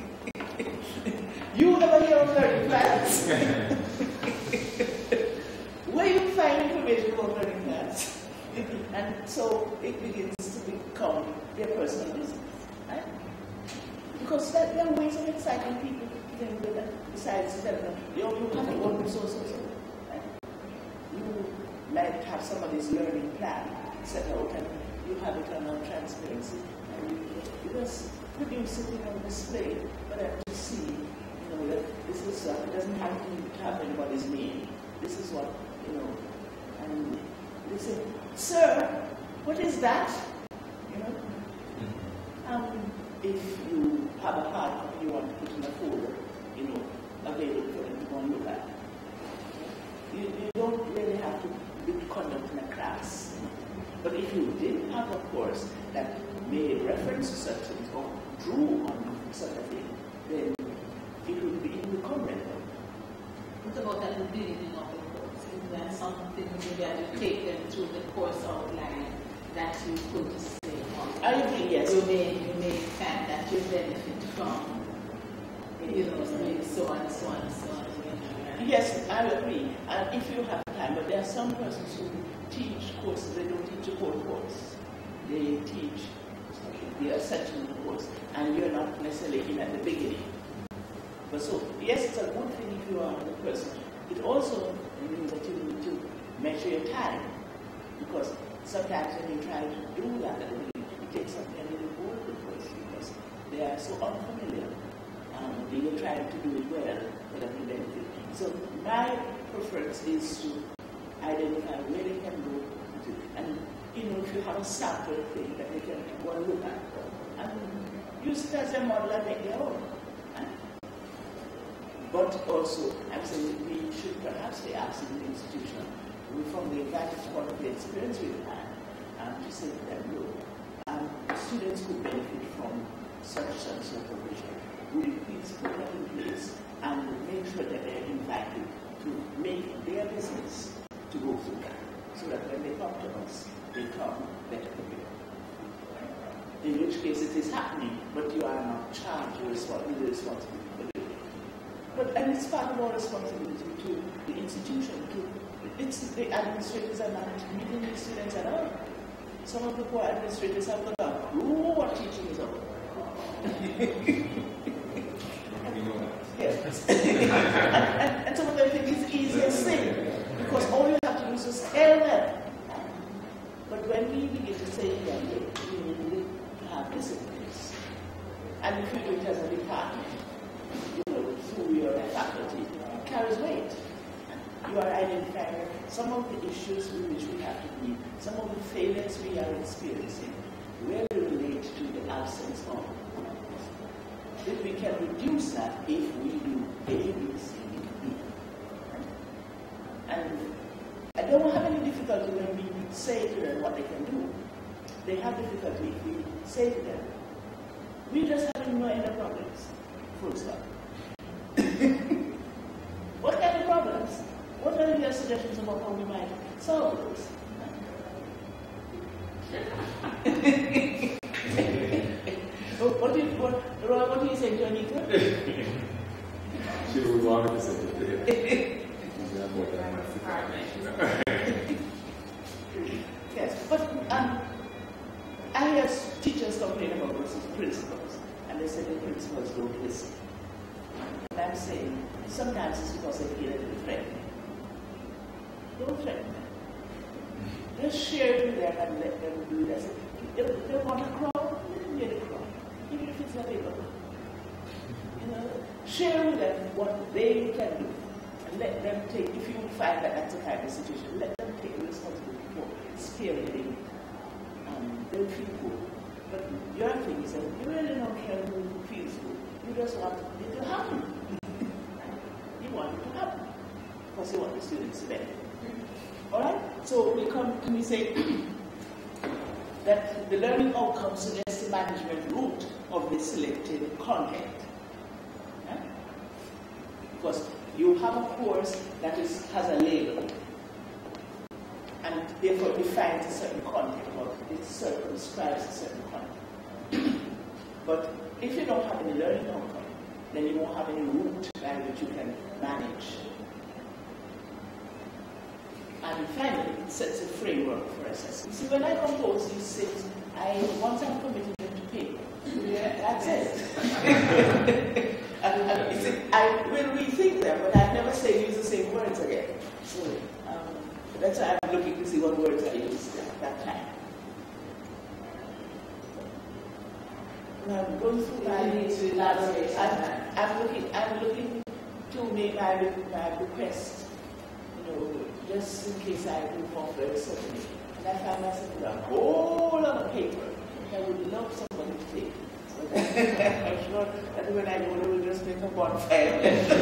You never hear of learning plans? Where you find information about learning plans? And so it begins to become their personal business. Right? Because that, there are ways of exciting people to think with that, besides telling them, you know, you have to work with so, so, so. Right? You might have somebody's learning plan set out and you have it on transparency. And you, you just produce it on display for them to see, you know, that this is, uh, it doesn't have to have anybody's name. This is what, you know, and they say, sir, what is that? You know? Um, if you have a hard copy you want to put in a folder, you know, available for them to go and look at. You, you don't really have to do conduct in a class. But if you did have a course that made reference to such things or drew on such a thing, then it would be incumbent. What about that the building of the course? Is there something that you take them through the course outline that you could say? I agree, yes. You may, you may find that you benefit from, you know, maybe so and so and so on. Yes, I agree. And if you have time, but there are some persons who teach courses, they don't teach a whole course. They teach the section of the course, and you're not necessarily in at the beginning. But so, yes, it's a good thing if you are the person. It also means that you need to measure your time, because sometimes when you try to do that at the beginning, it takes something a little more the person because they are so unfamiliar. Um, they are trying to do it well, but that will benefit. So my preference is to identify where they can go, and you know, if you have a sample thing that they can go and look at, and use it as a model and make their own. Right? But also, I'm saying we should perhaps be asking the institution, from the advantage point of the experience we've had, um, to say to them, look, um, students could benefit from such and such provision. Would you please put that in place and make sure that they're invited to make their business to go through that, so that when they come to us, they come better prepared. In which case it is happening, but you are not charged with the responsibility. But and it's part of our responsibility to the institution. To it's the administrators are not meeting the students at all. Some of the poor administrators have got a clue what teaching is about. Yes. and, and, and some of them think it's the easiest thing, because all you have to when we begin to say, yeah, we need to have disciplines, and if you do it as a department, you know, through your faculty, it carries weight. You are identifying some of the issues with which we have to deal, some of the failures we are experiencing, where they relate to the absence of. That we can reduce that if we do A, B, C, D. And I don't have any difficulty when we say to them what they can do. They have difficulty if we say to them, we just having no other problems. Full stop. What kind of problems? What are your suggestions about how we might solve those? What do you, what, what do you say to Anita? She would want to say it. Yes, but um, I hear teachers complain about versus principals, and they say the principals don't listen. And I'm saying sometimes it's because they feel a little threatening. Don't threaten them. Just share with them and let them do this. They, they want to crawl, let them get a crawl. Even if it's not able. You know, share with them what they can do. And let them take, if you find that that's a kind of situation, let them take the responsibility for spearheading. Um, they'll feel good. But your thing is that you really don't care who feels good. You just want it to happen. You want it to happen. Because you want the students to benefit. Alright? So we come to me say that the learning outcome suggests the management route of the selected content. Yeah? Because you have a course that is, has a label and therefore defines a certain content or it circumscribes a certain content. But if you don't have any learning outcome, then you won't have any route by which you can manage. And finally, it sets a framework for assessment. You see, when I compose these things, I once I'm committed them to paper. Yeah, that's it. and, and see, I will rethink them, but I never say use the same words again. So um, that's why I'm looking to see what words I used at that time. And I'm going through my needs to elaborate. I'm, I'm looking. I'm looking to make my my request. You know, just in case I do more very suddenly. And I find myself with a whole lot of paper. I would love somebody to take it. But I'm sure that when I go, they will just make a bonfire.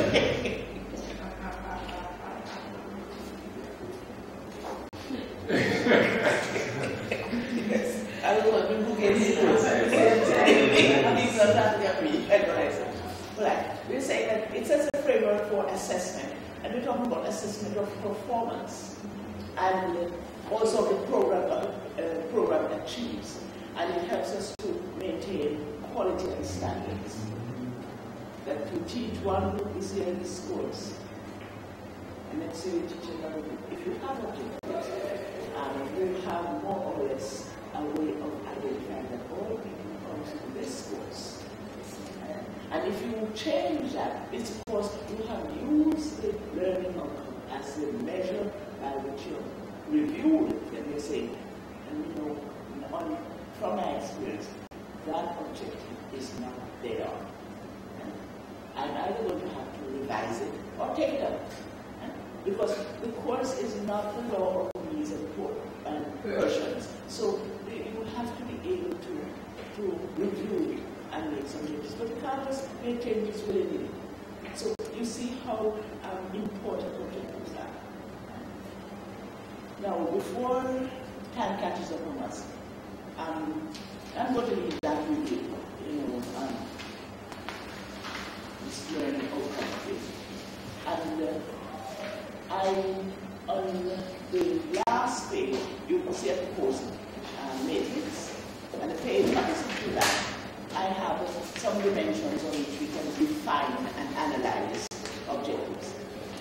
Yes, I don't want people getting it. These are not their me. Right. We're saying that it sets a framework for assessment. And we're talking about assessment of performance and also the program uh, program achieves. And it helps us to maintain quality and standards. That to teach one group this year this course, and next year you teach another group. If you have objectives, um, you'll have more or less a way of identifying that all people come to this course. And if you change that, it's because you have used the learning outcome as the measure by which you review it, and you're saying, and you know, on, from my experience, that objective is not there. I'm either going to have to revise it or take it out. Because the course is not the law of means and versions. So you have to be able to, to review it and make some changes. But you can't just make changes willy-nilly. So you see how um, important objectives are. Now, before time catches up on us, um, I'm going to leave that with you, you know, um, this learning outcome thing. And uh, I, on the last page, you can see at the course uh, matrix, and the page opposite to that, I have some dimensions on which we can define and analyze objectives.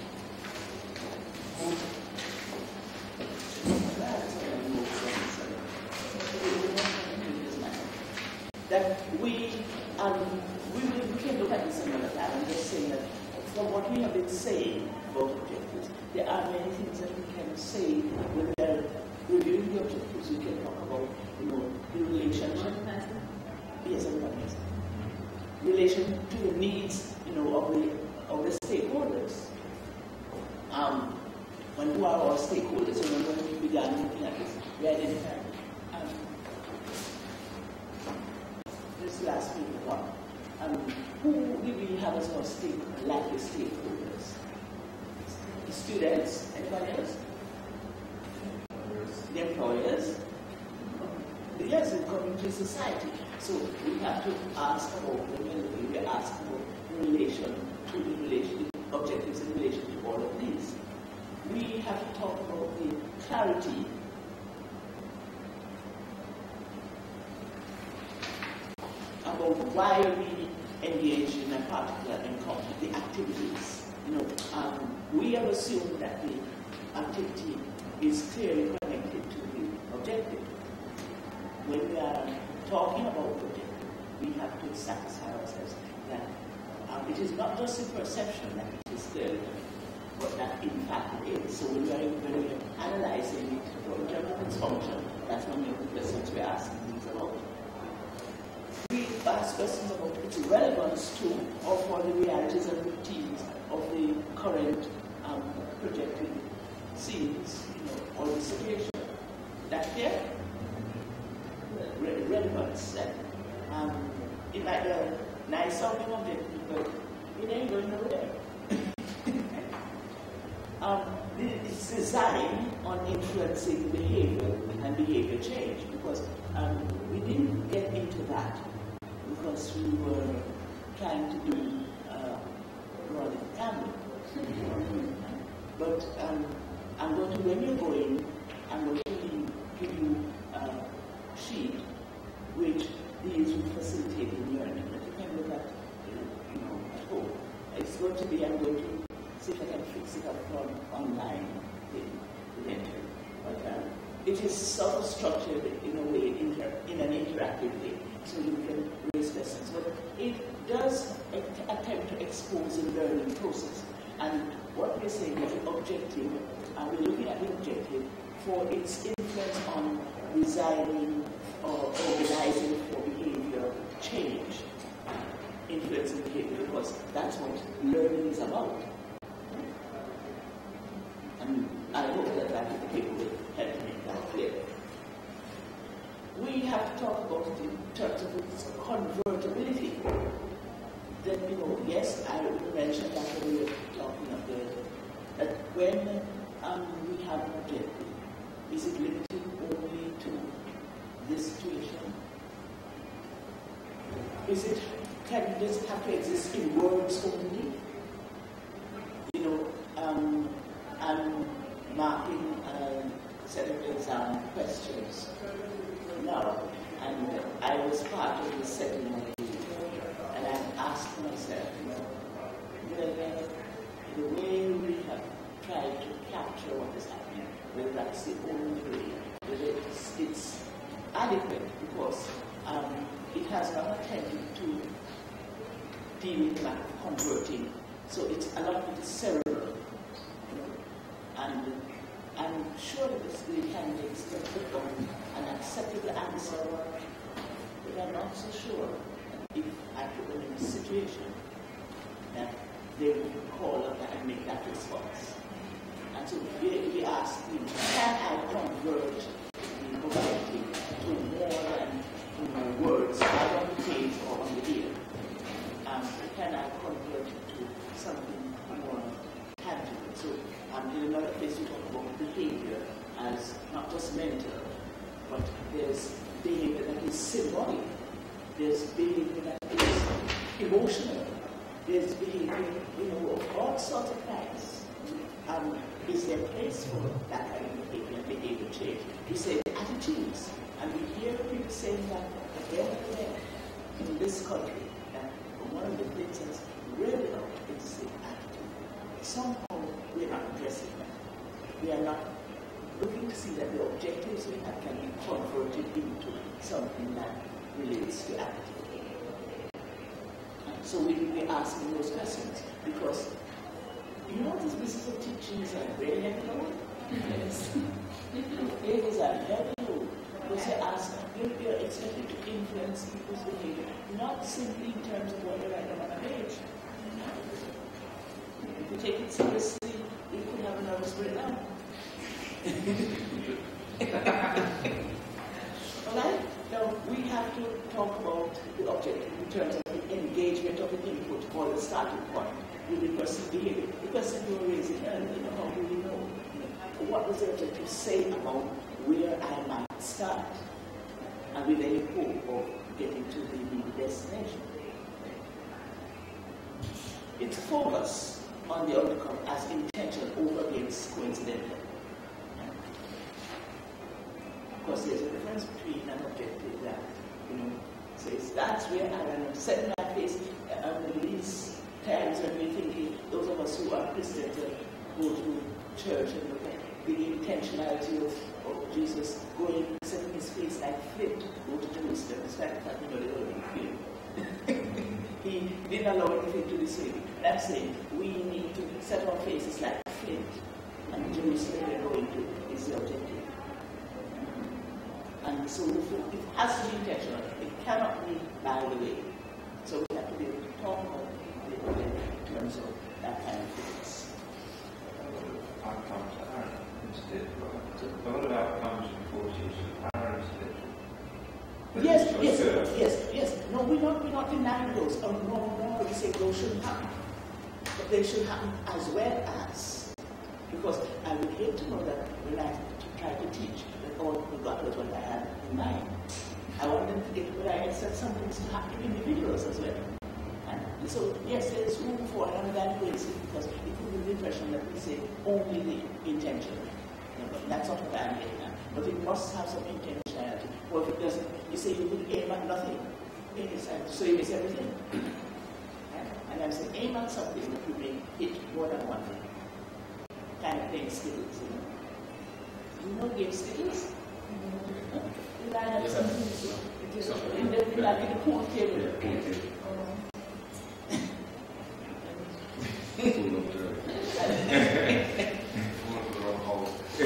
That we, um, we, we can look at this another time and just say that from what we have been saying about objectives, there are many things that we can say with the, reviewing the objectives, we can talk about, you know, the relationship. Yes, everybody has relation to the needs, you know, of the of the stakeholders. Um, when who are our stakeholders? Remember when we began looking at this, we identified um, this last week one. Um, who do we have as our stake, likely stakeholders? The students, anybody else? The employers? Yes, the community society. So we have to ask about, when we ask about the relation to the relation, the objectives in relation to all of these. We have to talk about the clarity about why we engage in a particular encounter, the activities. You know, um, we have assumed that the activity is clearly connected to the objective. When we are talking about the objective, we have to satisfy ourselves that um, it is not just a perception that it is clearly connected, but that in fact it is. So when we are, when we are analyzing it in terms of its function, that's one of the questions we're asking things about. We ask questions about its relevance to or for the realities and routines of the current um, projected scenes, you know, or the situation. That's there. Re relevance. And, um, it might be a nice sounding objective, but it ain't going nowhere. um, it's designed on influencing behavior and behavior change, because um, we didn't get into that because we were trying to do uh, running family. But um, I'm going to, when you're going, I'm going to give you a sheet which deals with facilitating learning that you can look at, you know, at home. It's going to be, I'm going to see if I can fix it up from online with enter. But um, it is sort of structured in a way, inter in an interactive way, so you can raise questions. But it does attempt to expose the learning process. And what we're saying is the objective, and we're looking at the objective for its influence on designing or organizing for behavior change, influencing behavior, because that's what learning is about. And I hope that that the people will help make that clear. We have to talk about it in terms of its convertibility. Then, you know, yes, I mentioned that when we were talking about it, that when um, we have an objective, is it limited only to this situation? Is it, can this have to exist in words only? You know, um, I'm marking a set of exam questions now, and I was part of the setting of the and I asked myself, you know, whether the way we have tried to capture what is happening, whether that's the only way, whether it's, it's adequate, because um, it has not attempted to deal with the matter of converting. So it's a lot of it is cerebral, you know, and I'm sure that the candidates can put on an acceptable answer, but I'm not so sure if I put them in a situation that they will call up and make that response. And so we, we ask him, can I convert the objective to more than, you know, words, either on the page or on the ear? Um, can I convert it to something more tangible? So um, in another place we talk about behavior as not just mental, but there's behavior that is symbolic. There's behavior that is emotional. There's behavior, you know, of all sorts of kinds. Um, is there a place for that kind of behavior and behavior change? We say attitudes. And we hear people saying that again and again in this country, that one of the things that's really up is the attitude. Somehow we're not addressing that. We are not looking to see that the objectives we have can be converted into something that relates to attitude. So we will be asking those questions because you know this business of teaching is a very heavy load. Yes. Ladies are very low because they ask, you're expected to influence people's behavior, not simply in terms of what they write on an age. If you take it seriously, you could have a nervous breakdown. Alright? Now, we have to talk about the objective in terms of the engagement of the input or the starting point with the person behavior. The person you were raising earlier, you know, how do we know? What does the objective say about where I might start? And with any hope of getting to the needed destination. It's focus on the outcome as intention over against coincidental. Of course, there's a difference between an objective that, you know, says that's where I am setting my face under these times when we're thinking, those of us who are Christians uh, go to church and look at the intentionality of, of Jesus going, setting his face like flint to go to Jerusalem, despite the fact, you know, they already feel. He didn't allow anything to be saved. That's saying we need to set our faces like flint, and Jerusalem we're going to is the objective. And so it has to be intentional. It cannot be by the way. So we have to be able to talk about it in terms of that kind of things. Outcomes are instead. A lot of outcomes before teaching are instead. Yes, yes, yes, yes. No, we're not, we're not denying those. Oh, no, no, we say those shouldn't happen. But they should happen as well as. Because I would hate to know that when I try to teach, that all got was what I had in mind. I want them to get what I had said some things to happen to individuals as well. And so, yes, there is room for it, and that way, because it could give the impression that we say only the intention. You know, but that's not what I'm getting at. But it must have some intentionality. Or if it doesn't, you say you would aim at nothing. So you miss everything. And I'm saying aim at something that you may hit more than one thing. Kind of playing Skittles, you know. You know game Skittles? Mm-hmm. You line up yes, something, it is in the, like in the pool table. Yeah, pool table. Full of dirt. Full of the wrong hole.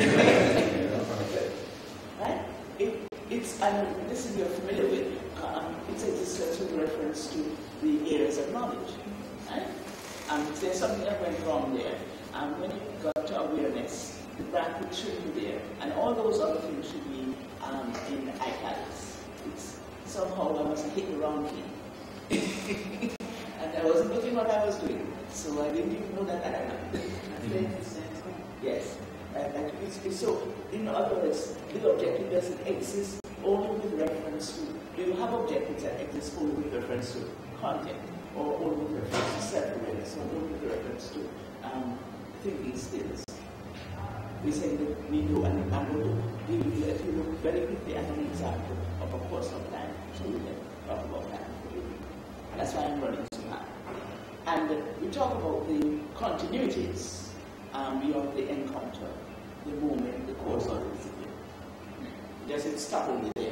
Right? It, it's, and this is you're familiar with, um, it's existence with reference to the areas of knowledge. Right? And there's something that went wrong there. And when you got to awareness, the bracket should be there. And all those other things should be um, in italics. It's somehow I must have hit the wrong key. And I wasn't looking what I was doing. So I didn't even know that that happened. Yes. And, and it's, it's so, in other words, the objective doesn't exist only with reference to, you have objectives that exist only with reference to content, or only with reference to self-awareness, or only with reference to um, thinking skills. We say that we do, and I'm going to give you, if you look very quickly at an example of a course of time, so we can talk about that. And that's why I'm running so hard. And uh, we talk about the continuities um, beyond the encounter, the moment, the course, or the discipline. Does it stop only there?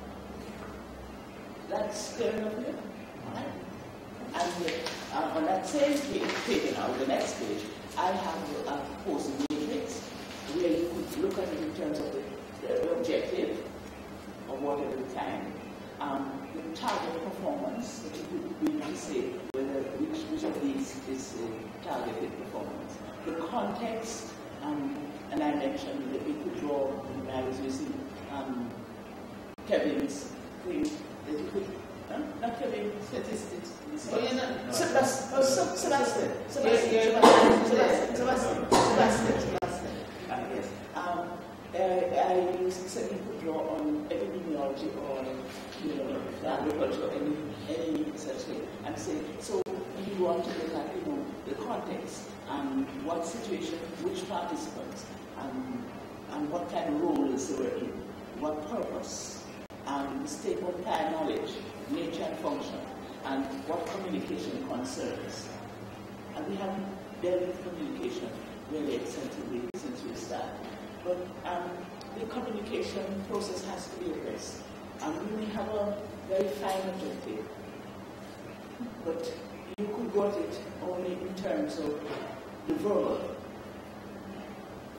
That's clear enough here? Right? And uh, on that same page, taken out, the next page, I have a course matrix where you could look at it in terms of the, the objective of whatever the time, um, the target performance, that you could really say whether which, which of these is the targeted performance. The context, um, and I mentioned that we could draw, when I was using um, Kevin's thing, that you could, huh? Not Kevin, statistics. Oh, yeah, no. Sebastian, oh, Sebastian, Sebastian, Sebastian, Sebastian, Sebastian, Sebastian, Sebastian. Uh, yes. Um, uh, I said you could draw on epidemiology or, you know, agriculture, any, any such thing, and say, so you want to look at, you know, the context, and what situation, which participants, and, and what kind of roles they were in, what purpose, and the statement of prior knowledge, nature and function, and what communication concerns. And we haven't dealt with communication really extensively since we started. But um, the communication process has to be addressed. And we may have a very fine objective, but you could got it only in terms of the verbal.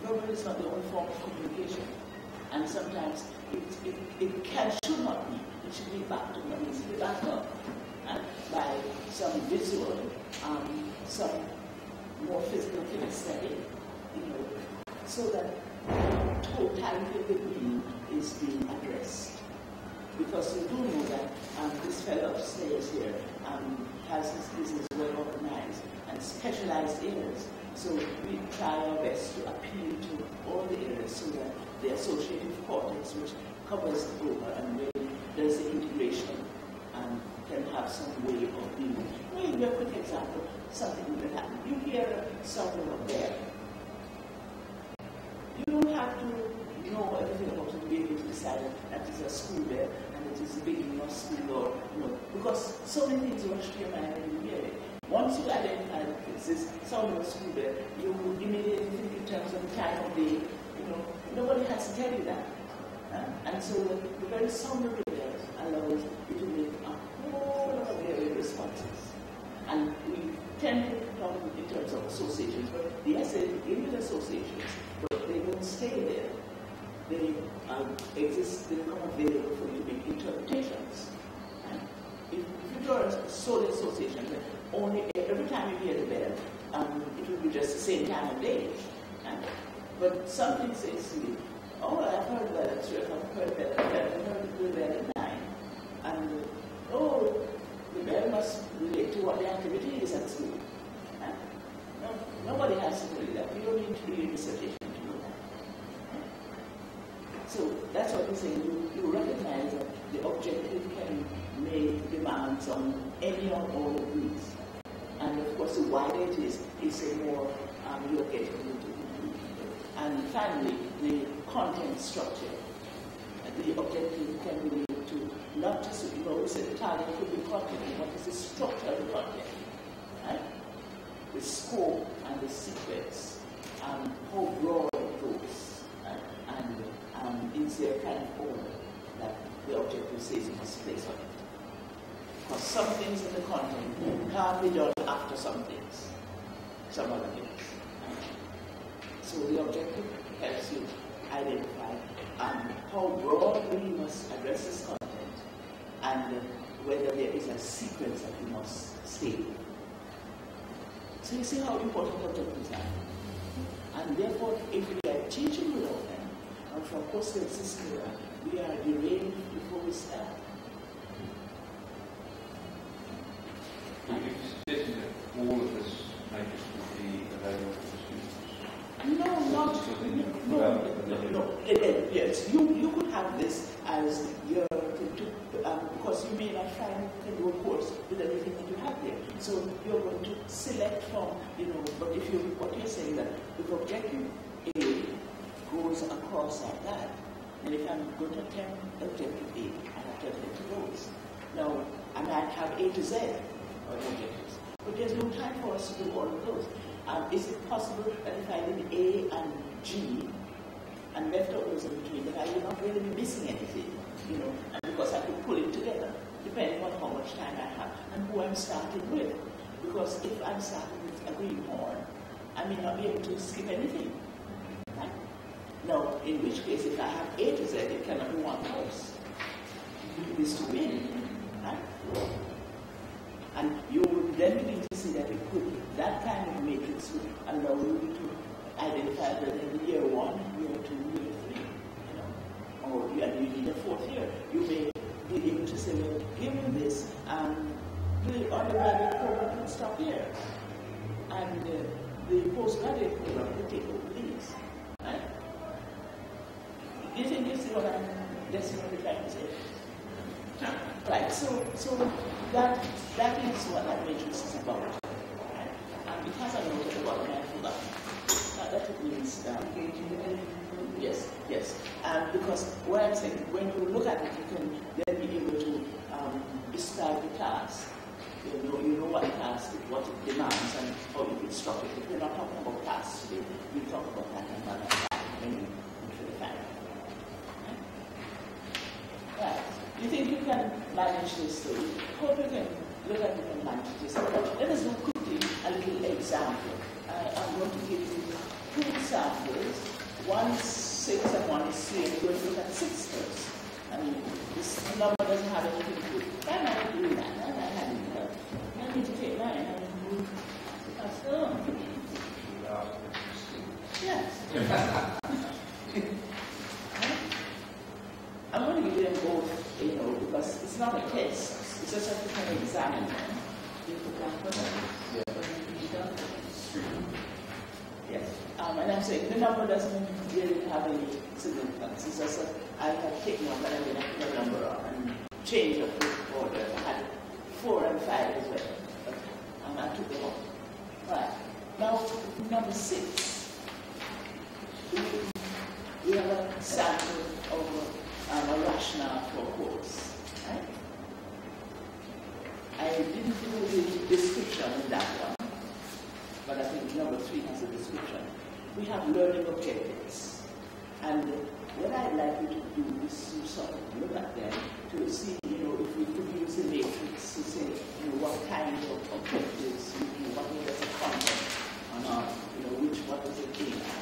verbal is not the only form of communication. And sometimes it, it, it can, should not be. It should be backed up, I mean, it should be backed up uh, by some visual, um, some more physical kinesthetic, you know, so that totality of the being is being addressed. Because you do know that um, this fellow upstairs here um, has his business well organized and specialized areas. So we try our best to appeal to all the areas so that the associative cortex, which covers the over and where there's the integration, um, can have some way of being. Let me give you a quick example, something that happened. You hear someone up there. You don't have to know everything about it to be able to decide that it's a school there and it is the beginning of school, or, you know, because so many things rush to your mind and you hear it. Once you identify that this is someone of school there, you will immediately think in terms of the time of day, you know, nobody has to tell you that. Uh, and so the, the very sound of it allows you to make a whole lot of varied responses. And we tend to talk in terms of associations, but yes, they begin with associations, but they don't stay there. They um, exist, they become available for you to make interpretations. And if, if you draw a solid association, only every time you hear the bell, um, it will be just the same time of day. And, but something says to me, oh, I've heard that at three o'clock, I've heard that, I've heard the bell at nine. And, oh, the bell must relate to what the activity is at school. And, no, nobody has to tell you that. You don't need to read a dissertation. So that's what we're saying. You, you recognize that the objective can make demands on any or all of these. And of course, the wider it is, it's the more um, you're getting into. And finally, the content structure. The objective can relate to not just, you know, we say the target could be content, but it's the structure of the content. Right? The scope and the sequence, um, how broad it goes, right? And Um, is there a kind of order that the objective says you must place on it? Because some things in the content can't be done after some things, some other things. So the objective helps you identify um, how broadly you must address this content and uh, whether there is a sequence that you must stay with. So you see how important objectives are. And therefore, if we are teaching without them, and for post-grad system, we are derailed before we start. Are you suggesting that all of this matrix would be available to the students? No, not, no, no, no, no. Yes, you, you could have this as your, um, because you may not find the do a course with everything that you have there. So you're going to select from, you know, but if you, what you're saying that if objective A goes across like that, and if I'm going to attempt objective A, I have to attempt to those. Now, I might have A to Z or objectives, but there's no time for us to do all of those. Um, is it possible that if I did A and G and left out those in between, that I would not really be missing anything, you know, and because I could pull it together, depending on how much time I have and who I'm starting with. Because if I'm starting with a greenhorn, I may not be able to skip anything. Right? Now, in which case, if I have A to Z, it cannot be one horse. It is to win. Right? And you would then begin to see that it could, that kind of matrix would allow you to identify that in year one, year two, year three, you know, or you, and you need a fourth year. You may be able to say, well, given this, um, the undergraduate program can stop here, and uh, the postgraduate program will take over these. Right? Do you think you see what I'm desperately trying to say? Right, so so that that is what that matrix is about. Right? And it has a note about it, I forgot. That, that it means um, yes, yes. Um, because what I'm saying, when you look at it, you can then be able to um, describe the task. You know, you know what the task is, what it demands, and how you construct it. If we're not talking about tasks today, we talk about that and another time when you into the fact. Right. You think you can manage this story? Hope you can look at it and manage this. Let us do quickly a little example. I am going to give you two examples one is six and one is three, and we're going to look at six first. I mean, this number doesn't have anything to do with it. I might do that. I might have it. I need to take nine and move. That's the yes. I'm going to give them both, you know, because it's not a test. It's just that you can examine them. Yes. Um, and I'm saying the number doesn't really have any significance. It's just that I have taken one and I will put the number on and change of the order. I had four and five as well. But um, I took them off. Right. Now, number six. We, we have a sample of um, a rationale for a course. Right? I didn't do the description in that one, but I think number three has a description. We have learning objectives. And what I'd like you to do is to sort of look at them to see, you know, if we could use a matrix to say, you know, what kind of objectives, you know, what is the content, or not, you know, which, what is it aim at.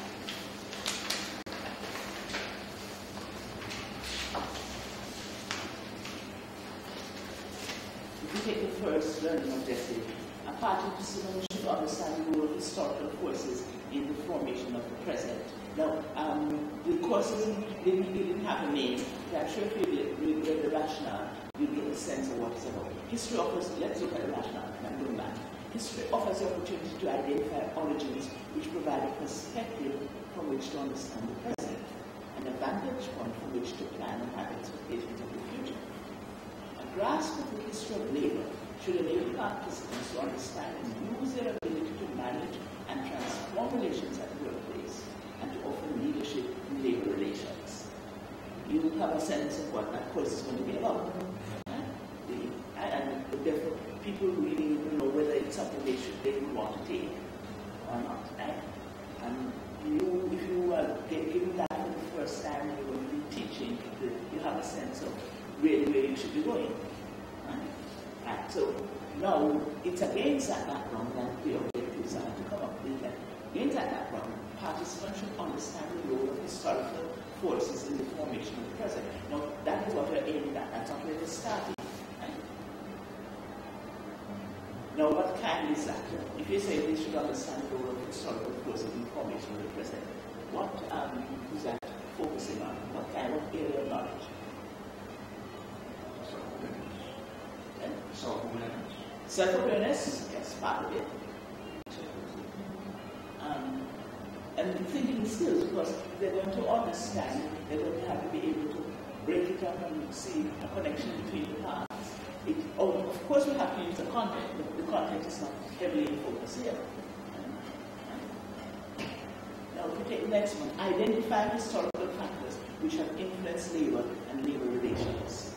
If you take the first learning objective, a participant should understand the role of historical forces in the formation of the present. Now, um, the courses didn't, didn't have a name, but I'm sure if you read, read the rationale, you get a sense of what it's about. History offers, let's look at the rationale, and I'm going back. History offers the opportunity to identify origins which provide a perspective from which to understand the present, and a vantage point from which to plan and have expectations of the future. A grasp of the history of labor should enable participants to understand and use their ability to manage and transform relations at the workplace and to offer leadership in labor relations. You have a sense of what that course is going to be about. Right? The, and therefore, people really know whether it's something they should they would want to take or not. Right? And you, if you are uh, given that for the first time, you're going to be teaching, you have a sense of really where you should be going. Right? Right. So now it's against that background that the objectives are to come up with. That against that background, participants should understand the role of historical forces in the formation of the present. Now that is what we're aiming at. That's not where we're starting. Right? Now what kind is that? If you say they should understand the role of historical forces in the formation of the present, what um, is that focusing on? What kind of area of knowledge? Self-awareness. Self-awareness, yes, part of it. Um, and thinking skills, because they're going to understand, they're going to have to be able to break it up and see a connection between the parts. It, oh, of course, we have to use the content, but the content is not heavily in focus here. Now, if we take the next one, identify historical factors which have influenced labor and labor relations.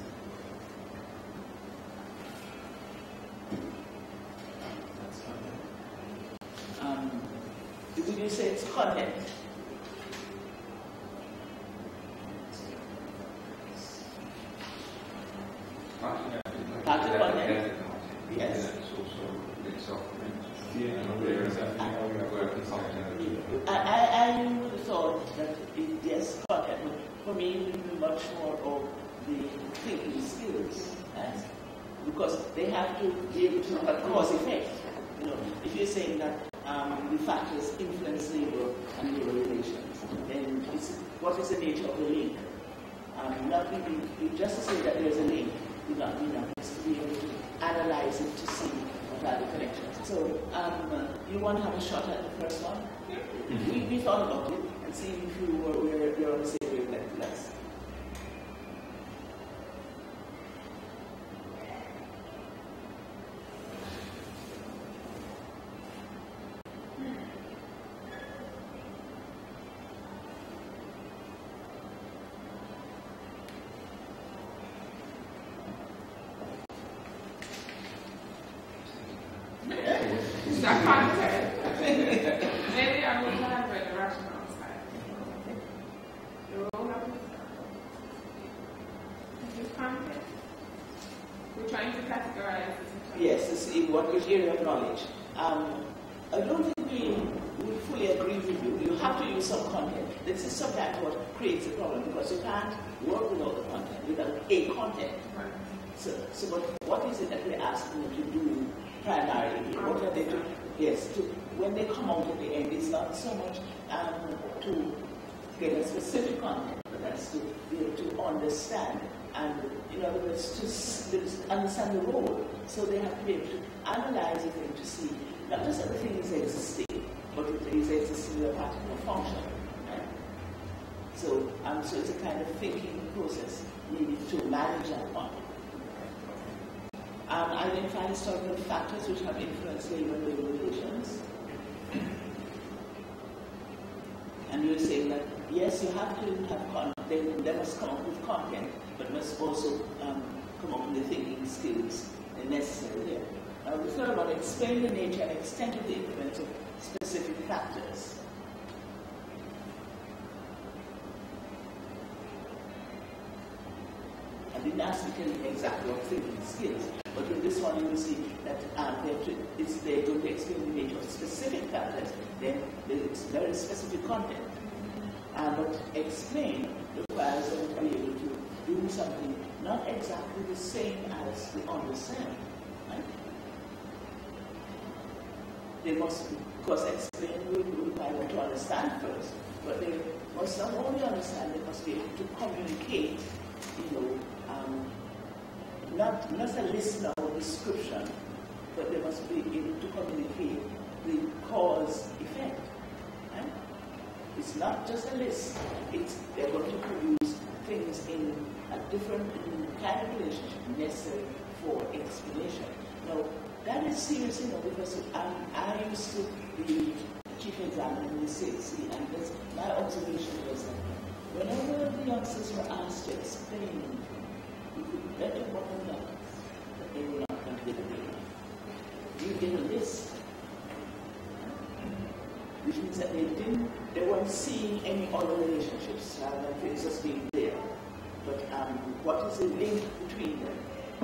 Um, would you say it's content? Part of content. Yes. I, I, I would have thought that it, yes, content, but for me it would be much more of the thinking skills, right? Because they have to be able to have cause effect. You know, if you're saying that um, the factors influence labor and labor relations, then it's, what is the nature of the link? Um, not really, just to say that there's a link, you know, you know, it's to be able to analyze it to see what are the connections. So, um, you want to have a shot at the first one? Mm-hmm. we, we thought about it and see if you were, were, were on the same wavelength with us. That content. Maybe I would have read the rational side. The role of the content. We're trying to categorize this. Yes, to see what which area of knowledge. Um, I don't think we would fully agree with you. You have to use some content. This is sometimes what creates a problem because you can't work without the content, without a content. So, so what, what is it that we're asking them to do primarily? What are they doing? Yes, to, when they come out at the end, it's not so much um, to get a specific content, but that's to be able to understand and, in other words, to, to understand the role. So they have to be able to analyze the thing to see not just that the thing is existing, but it is existing in a particular function. Right? So, um, so it's a kind of thinking process needed to manage that one. Um, identify historical factors which have influenced labor and labor relations. And you were saying that, yes, you have to have content, they, they must come up with content, but must also um, come up with the thinking skills necessary there. Now, the third one, explain the nature and extent of the influence of specific factors. I didn't ask you to tell you exactly what thinking skills, but with this one you will see that um, they're, to, it's, they're going to explain the nature of specific factors, then it's very specific content. Um, but explain requires them to be able to do something not exactly the same as the understand. Right? They must, of course, explain will require them to understand first, but they must not only understand, they must be able to communicate, you know, um, not, not a listener or description, but they must be able to communicate the cause-effect. Right? It's not just a list, it's, they're going to produce things in a different kind of relationship necessary for explanation. Now, that is serious, you know, because um, I used to be chief examiner in the C S C, and that's, my observation was that whenever the youngsters were asked to explain, you could bet your bottom dollar that they were not going to get a grade. You get a list, which means that they didn't, they weren't seeing any other relationships rather than things just being there. But um, what is the link between them?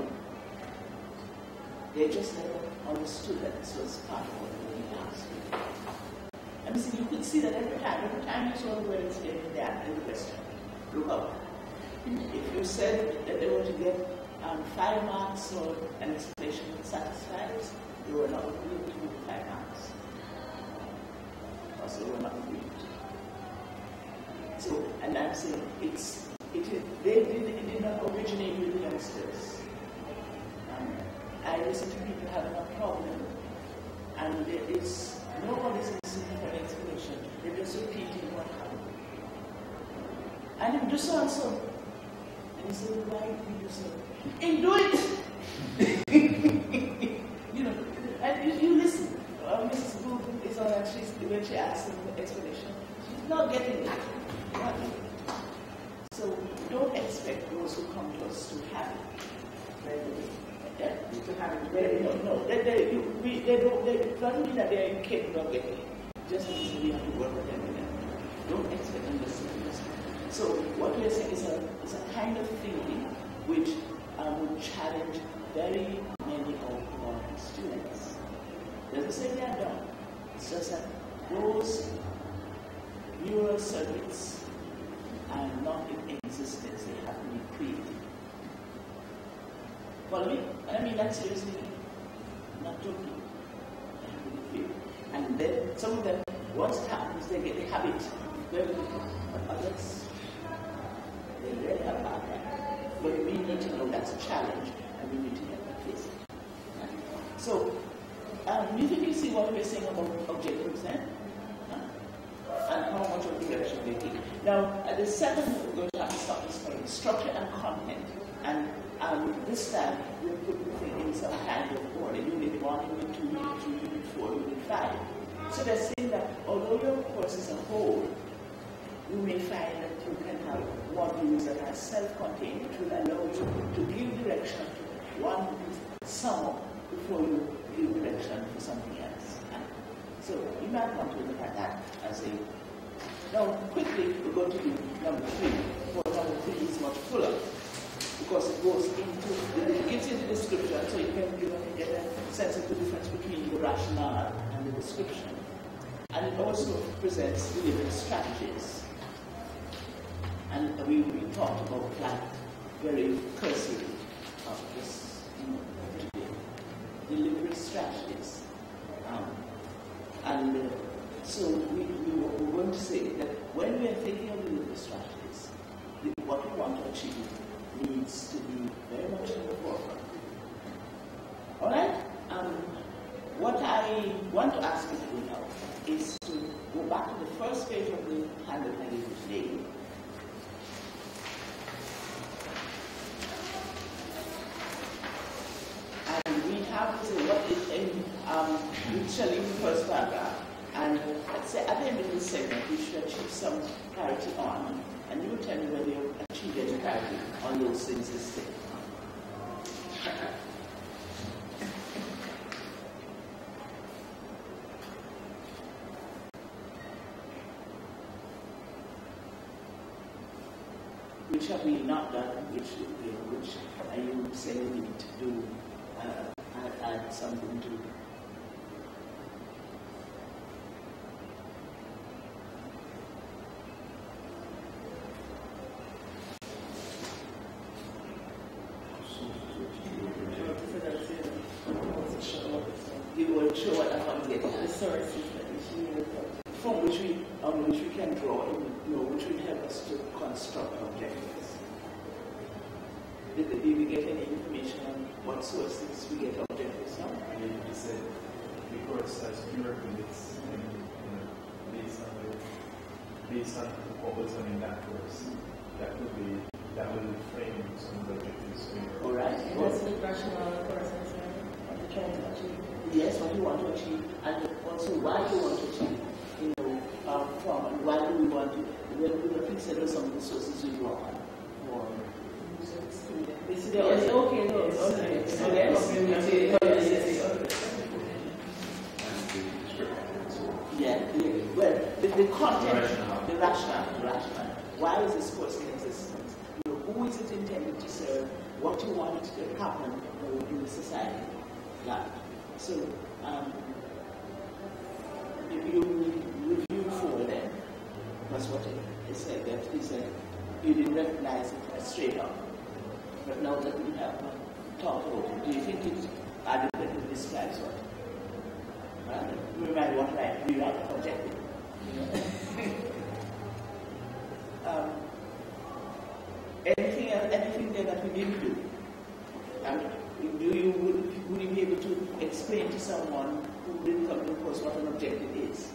They just never understood that this was part of what they were asked. And so you could see that every time, every time you saw the word explained in the answer the question, look up. If you said that they were to get um, five marks or an explanation that satisfies, they were not able to give you five marks. Because they were not agreed to. So, and I'm saying it's, it is, they did, it did not originate with the youngsters. Um, I listen to people having a problem, and there is, nobody's listening for an explanation. They're just repeating what happened. And if you do so and so, and you say, why did you do so? And do it! You know, and if you listen, uh, Missus Booth is on that, she's, when she asks them the explanation, she's not getting it. Not getting it. So don't expect those who come to us to have it. Yeah, to have it ready. No, no, they, they, you, we, they don't, they, it doesn't mean that they are incapable of getting it. Just means we have to work with them again. Don't expect them to listen to us. So what we are saying is a, is a kind of thinking which um, would challenge very many of our students. Doesn't say they are dumb. It's just that those neural circuits are not in existence. They have to be created. Follow me? I mean that seriously, not joking. They have to be created. And then some of them, once it happens, they get the habit very quickly. But others, they really have bad habit. But we need to know that's a challenge, and we need to help them face it. Right? So, um, you think you see what we're saying about objectives then? Huh? And how much of the direction they take. Now, at the second, we're going to have to stop this point. Structure and content. And um, this time, we'll put the thing in some kind of order. Unit one, unit two, unit three, unit four, unit five. So they're saying that although your course as a whole, you may find that you can have modules that are self-contained, which will allow you to give direction to one sum before you give direction for something else. So you might want to look at that as a... Now, quickly, we're going to do number three. For number three is much fuller, because it goes into, it gives you the description, so you can, you know, get a sense of the difference between the rationale and the description. And it also presents delivery strategies. And we, we talked about that very cursory of this, you know, today. Delivery strategies. Um, and uh, so we, we were going to say that when we are thinking of delivery strategies, the, what we want to achieve needs to be very much in the forefront. All right? Um, what I want to ask you to do now is to go back to the first page of the handout I gave you today. And we have to say what is in, um, we shall leave the first paragraph. And let's say at the end of this segment, we should achieve some clarity on, and you will tell me whether you achieved any clarity on those things this thing. Which have we not done, which, you know, which are you saying we need to do, uh, add, add something to? You will show what I'm going to get the sources that we from which we, on which we can draw, you know, which will help us to construct objectives. Did, did we get any information on what sources we get objectives from? I mean, you said the course has fewer credits, and you know, based on the, based on what was done in that course, that would be that will frame some of the objectives. All right. And that's the rationale course as well, what you're trying to achieve. Yes, what you want to achieve, and also why you want to achieve. You know, um, from and why do we want to? When we have considered some of the sources we draw on. Or This is okay, those. Okay. So yes. Yeah, yeah. Well, the, the content, the rationale, the rationale. Why is this course in existence? You know, who is it intended to serve? What you want it to happen in the society? Yeah. So, um, you, you review for them. That's what it, it said. That he said you didn't recognize it straight up. But now that we have talked about it, do you think it adequately describes what? Right? We might want to write, rewrite the objective. um, anything else, anything there that we didn't do? I mean, do you would, would you be able to explain to someone who didn't come to the course what an objective is?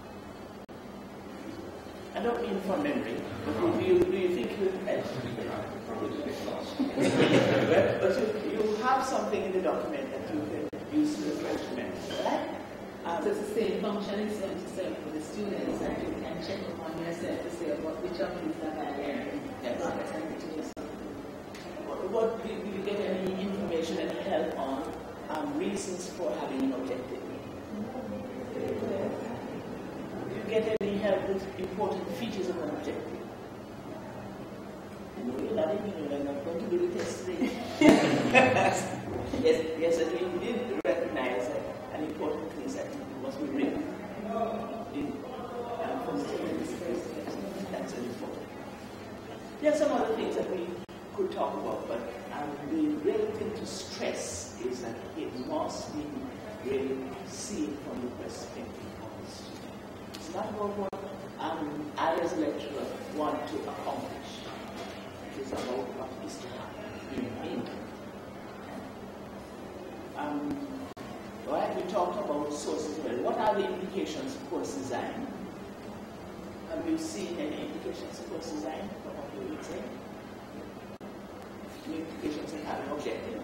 I don't mean from memory, but do you, do you think you uh, but you, you have something in the document that you can use to refresh memory, right? Um, so it's the same function is to serve for the students, and you can check upon yourself to say what which of these are valid. Yes. What, what, do you get any information, any help on um, reasons for having an objective? Do you get any help with important features of an objective? No, you're not even, you're not going to do the test today. yes, yes, and you did recognize that an important thing is that it must be written in um, from the that's an important. There are some other things that we could talk about, but um, the real thing to stress is that it must be really seen from the perspective of the student. It's not about what um, I as a lecturer want to accomplish. It is about what is to happen in the um, right, we talked about sources well. What are the implications of course design? Have you seen any implications of course design from what you would say? The implications of having objective.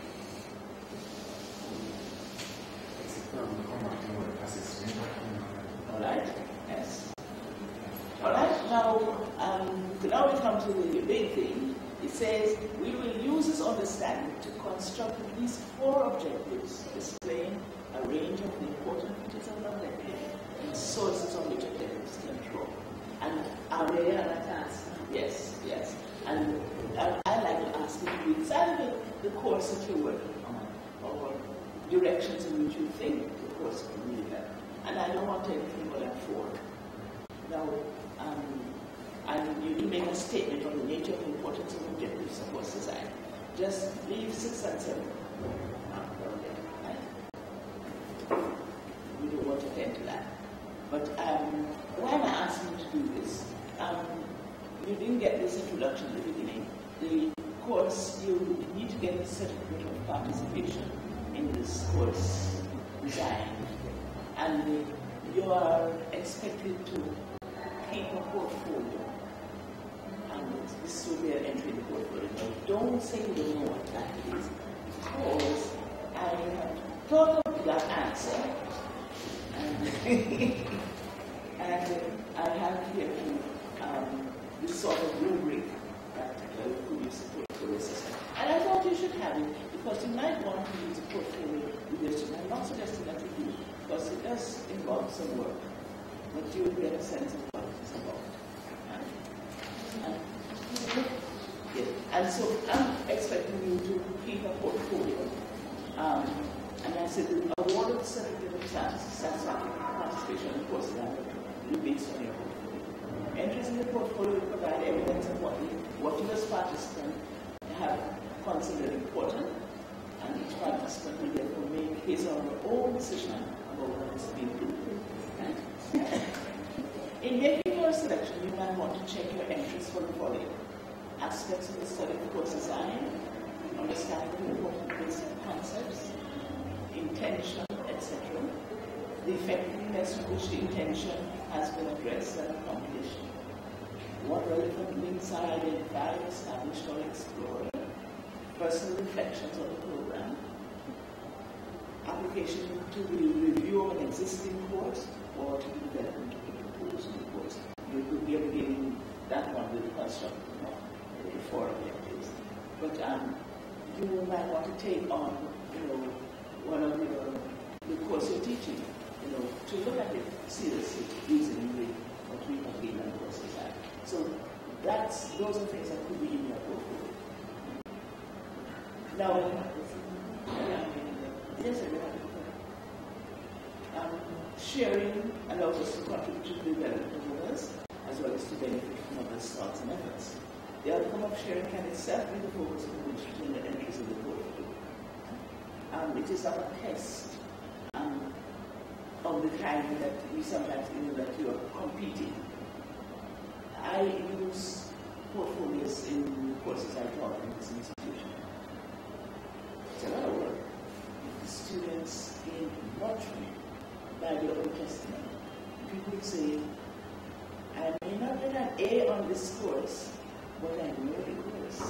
Alright, yes. Alright, now, um, now we come to the big thing. It says, we will use this understanding to construct at least four objectives displaying a range of the important features of the objective and sources on which objectives can draw. And are they other tasks? Yes, yes. And I, I'd like to ask you to decide the, the course that you're working on or directions in which you think the course can really help. and I don't want anything but a four. Now, um, and you do make a statement on the nature of the importance of objectives of course design. Just leave six and seven. Right? We don't want to get into that. But um, why am I asking you to do this? Um, you didn't get this introduction at the beginning. The course, you need to get a certificate of participation in this course design. And you are expected to keep a portfolio. And this will be an entry in the portfolio. Now, don't say you don't know what that is, because I have thought of that answer. And, and I have here um, this sort of rubric that uh, could use a portfolio system. And I thought you should have it, because you might want to use a portfolio with your student. I'm not suggesting that you do, because it does involve some work, but you will get a sense of what it is about. And, yeah. and so I'm expecting you to keep a portfolio. Um, and I said the award of the certificate of satisfactory participation in the course will be based on your portfolio. Entries in the portfolio provide evidence of what, what you as participant have considered important, and each participant will therefore make his or her own decision about what is being done. Right? In making your selection, you might want to check your entries for the following aspects of the study of course design, understanding the important basic concepts, intention, et cetera, the effectiveness with which the intention has been addressed and accomplished, what relevant links are identified, established, or explored, personal reflections of the program, application to the review of an existing course or to the development of a proposed new course. You could be beginning that one with the construct of the four objectives. But um, you might want to take on, you know, one of your, the course you're teaching, you know, to look at it seriously using the what we have been on course design. So that's those are things that could be in your portfolio. Now, yeah, yes, I will. Um, sharing allows us to contribute to the development of others, as well as to benefit from others' thoughts and efforts. The outcome of sharing can itself be the focus of which between the entries of the portfolio. Um, it is not a test um, of the kind that we sometimes feel that you are competing. I use portfolios in the courses I taught in this institution. It's a lot of work. The students gain much by their own testimony. People say, I may not get an A on this course, but I know the course.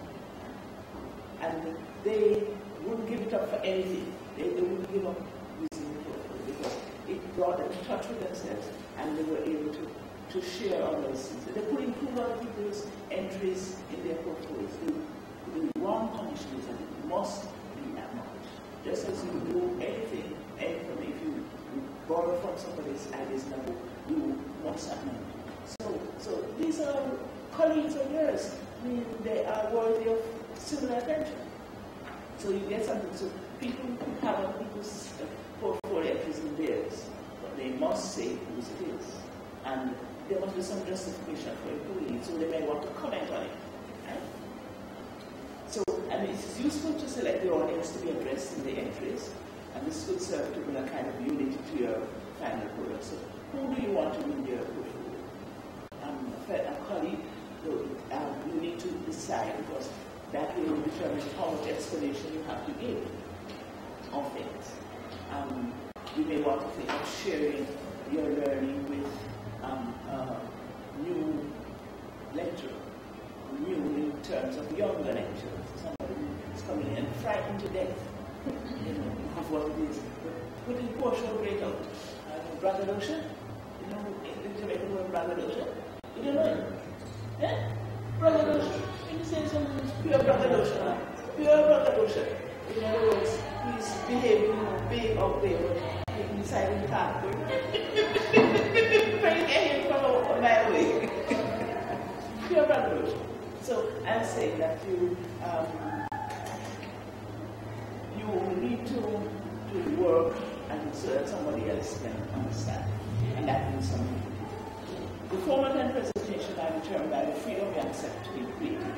And they wouldn't give it up for anything. They, they wouldn't give up using the portfolio because it brought them in touch with themselves and they were able to, to share all those things. They could include other people's entries in their portfolios. The, the one condition is that it must be acknowledged. Just as you do anything, anything, if you borrow from somebody's ideas in a book, you must acknowledge. So, so these are colleagues of yours. I mean, they are worthy of similar attention. So you get something. So people have other people's portfolio entries in theirs, but they must say whose it is. And there must be some justification for including it, so they may want to comment on it. Right? So, and it's useful to select the audience to be addressed in the entries, and this could serve to bring a kind of unity to your final product. So, who do you want to read your portfolio? Um, a colleague, um, you need to decide, because that will determine how much explanation you have to give of things. Um, you may want to think of sharing your learning with um, a new lecturer, new in terms of younger lecturers, somebody who's coming in and frightened to death, you know, of what it is. But putting poor show great out. Uh, braggadocio, you know, in the Jamaican word braggadocio. You don't know it? Yeah? Braggadocio. When you say something, it's pure braggadocio. Pure braggadocio. In other words, he's behaving, you know, big out there, but inside in the car. Trying to get him from a mile away. Pure braggadocio. So I'm saying that you um, you need to, to work and so that somebody else can understand. And that means something. The format and presentation are determined by the freedom we accept to be creative.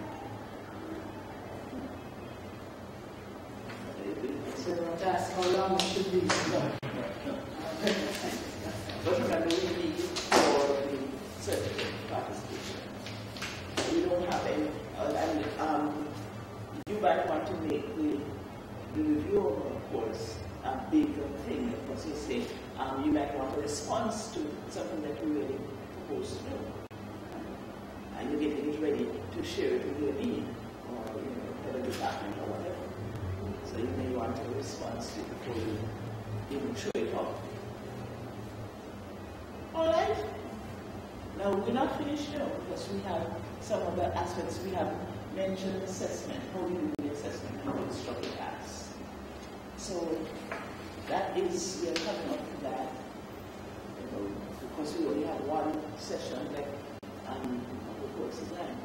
So that's how long it should be. No, no, no. But remember, we need it for the certificate participation. We don't have any, uh, and um, you might want to make the, the review of the course a bigger thing, because you say um, you might want a response to something that you really propose to do. And you're getting it ready to share it with your dean or you know, head of department or whatever. So you may want a response to it before you even show it off. All right. Now we're not finished now because we have some other aspects. We have mentioned assessment, how we do the assessment, how we instruct the class. So that is, we are coming up to that, you know, because we only have one session left um, of the course design.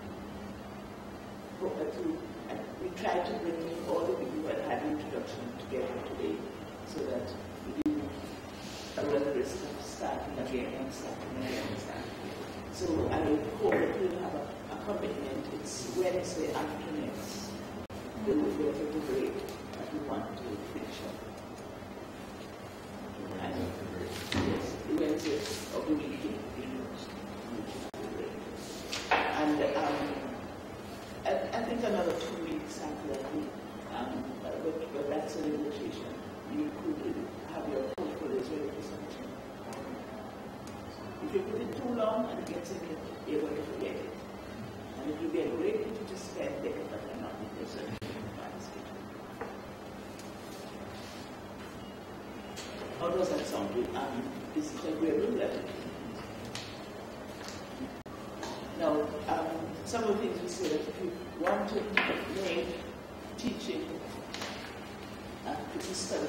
And we tried to bring in all the people that had the introduction together today so that we didn't run the risk of starting again and starting again and starting again. So I hope that we'll have a, a commitment. It's Wednesday afternoons. We will go to the break that we want to finish up. And yes, the Wednesday of the week. And um, I, I think another two weeks after that, we, um, but, but that's a negotiation. You could have your portfolios ready for submission. If you put it too long and it gets in it, you're going to forget it. And it will be a great thing to spend there, but I'm not interested in participation. How does that sound? Um, is it agreeable that Now, um, some of the things we say that if you want to make teaching uh, study.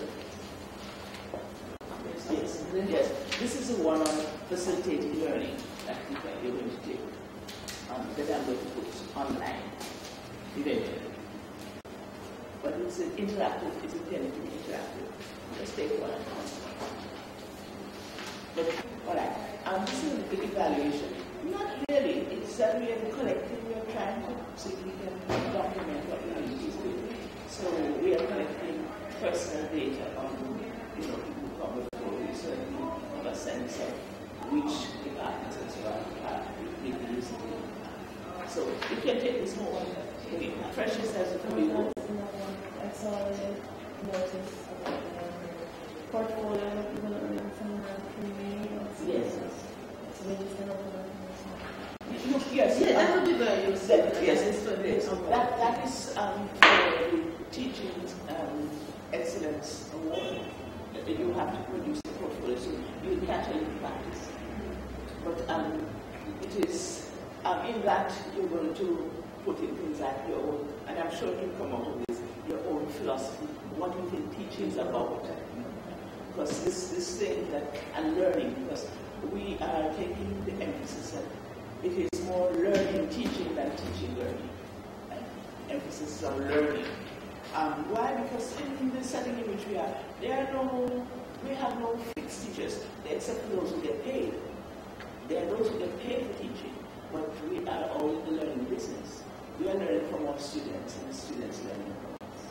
Yes, yes. This is the one on facilitating learning that you're going to take, um, that I'm going to put online eventually. But it's an interactive, it's intended to be interactive. Let's take one. But, all right, um, this is the evaluation. Not really. It's that we are collecting, we are trying to see if we can document what we need to do. So we are collecting personal data on, you know, people who come before we, so that we have a sense of which departments and so on are making use of it. So you can take this home. Precious has a few people. I saw a notice about the portfolio development from the community. Yes. So we just open up. Yes, yeah, that would be very useful. Yes, it's for this. That, that is um, for the Teaching um, Excellence Award. You have to produce the portfolio, so you can't really practice. But um, it is um, in that you're going to put in things like your own, and I'm sure you'll come out with your own philosophy. What do you think teaching is about? Because this, this thing that, and learning, because we are taking the emphasis that it is more learning, teaching than teaching, learning. And emphasis on learning. Um, why? Because in the setting in which we are, there are no, we have no fixed teachers, except for those who get paid. There are those who get paid for teaching, but we are all in the learning business. We are learning from our students, and the students learning from us.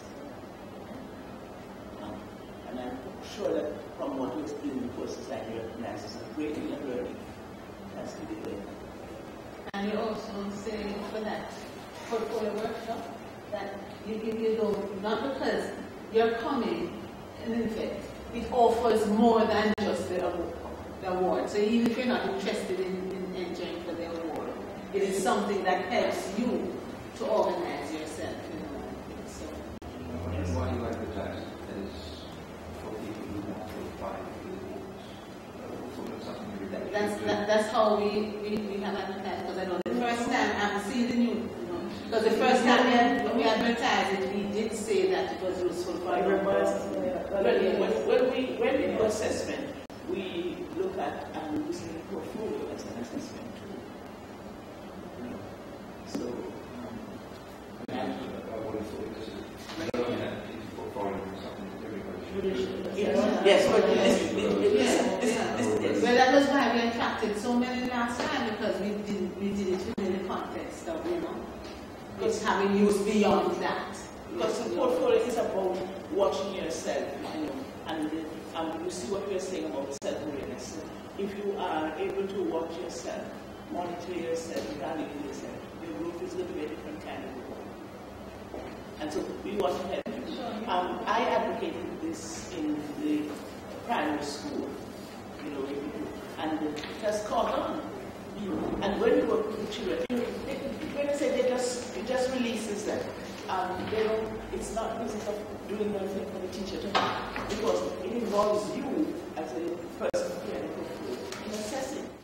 Um, and I'm sure that from what we're doing in the courses, I recognize as a great deal of learning. That's to be great. And you also say for that portfolio workshop that you give you don't, not because you're coming, and in fact, it offers more than just the award. The award. So even if you're not interested in, in entering for the award, it is something that helps you to organize yourself. You know, so. And why you advertise is for people who want to apply for the awards. So that's something you really That's, that, that's how we, we, we have advertised, because I know the first time I've seen the new, you know, because the first time we, had, when we advertised it, we did say that it was useful for everybody. Well, when, when we when we do assessment, we look at and use the portfolio as an assessment tool. So, um, and I would have thought this is, I don't know, it's portfolio or something that everybody should do. yes. Yes, but this, this, Yeah, this, yeah. this, this, Well, that was why we attracted so many last time, because we did we did it within the context of, you know, it's having use beyond that. because the portfolio is about watching yourself, you know, and um, you see what we're saying about self-awareness. If you are able to watch yourself, monitor yourself, evaluate yourself, your growth is going to be a different kind of growth. And so we want to help you. Um, I advocated this in the primary school, you know, and it has caught on. And when we work with the children, when I say they just, it just releases them. Um, they don't, it's not business of doing anything for the teacher to do, because it involves you as a person in assessing.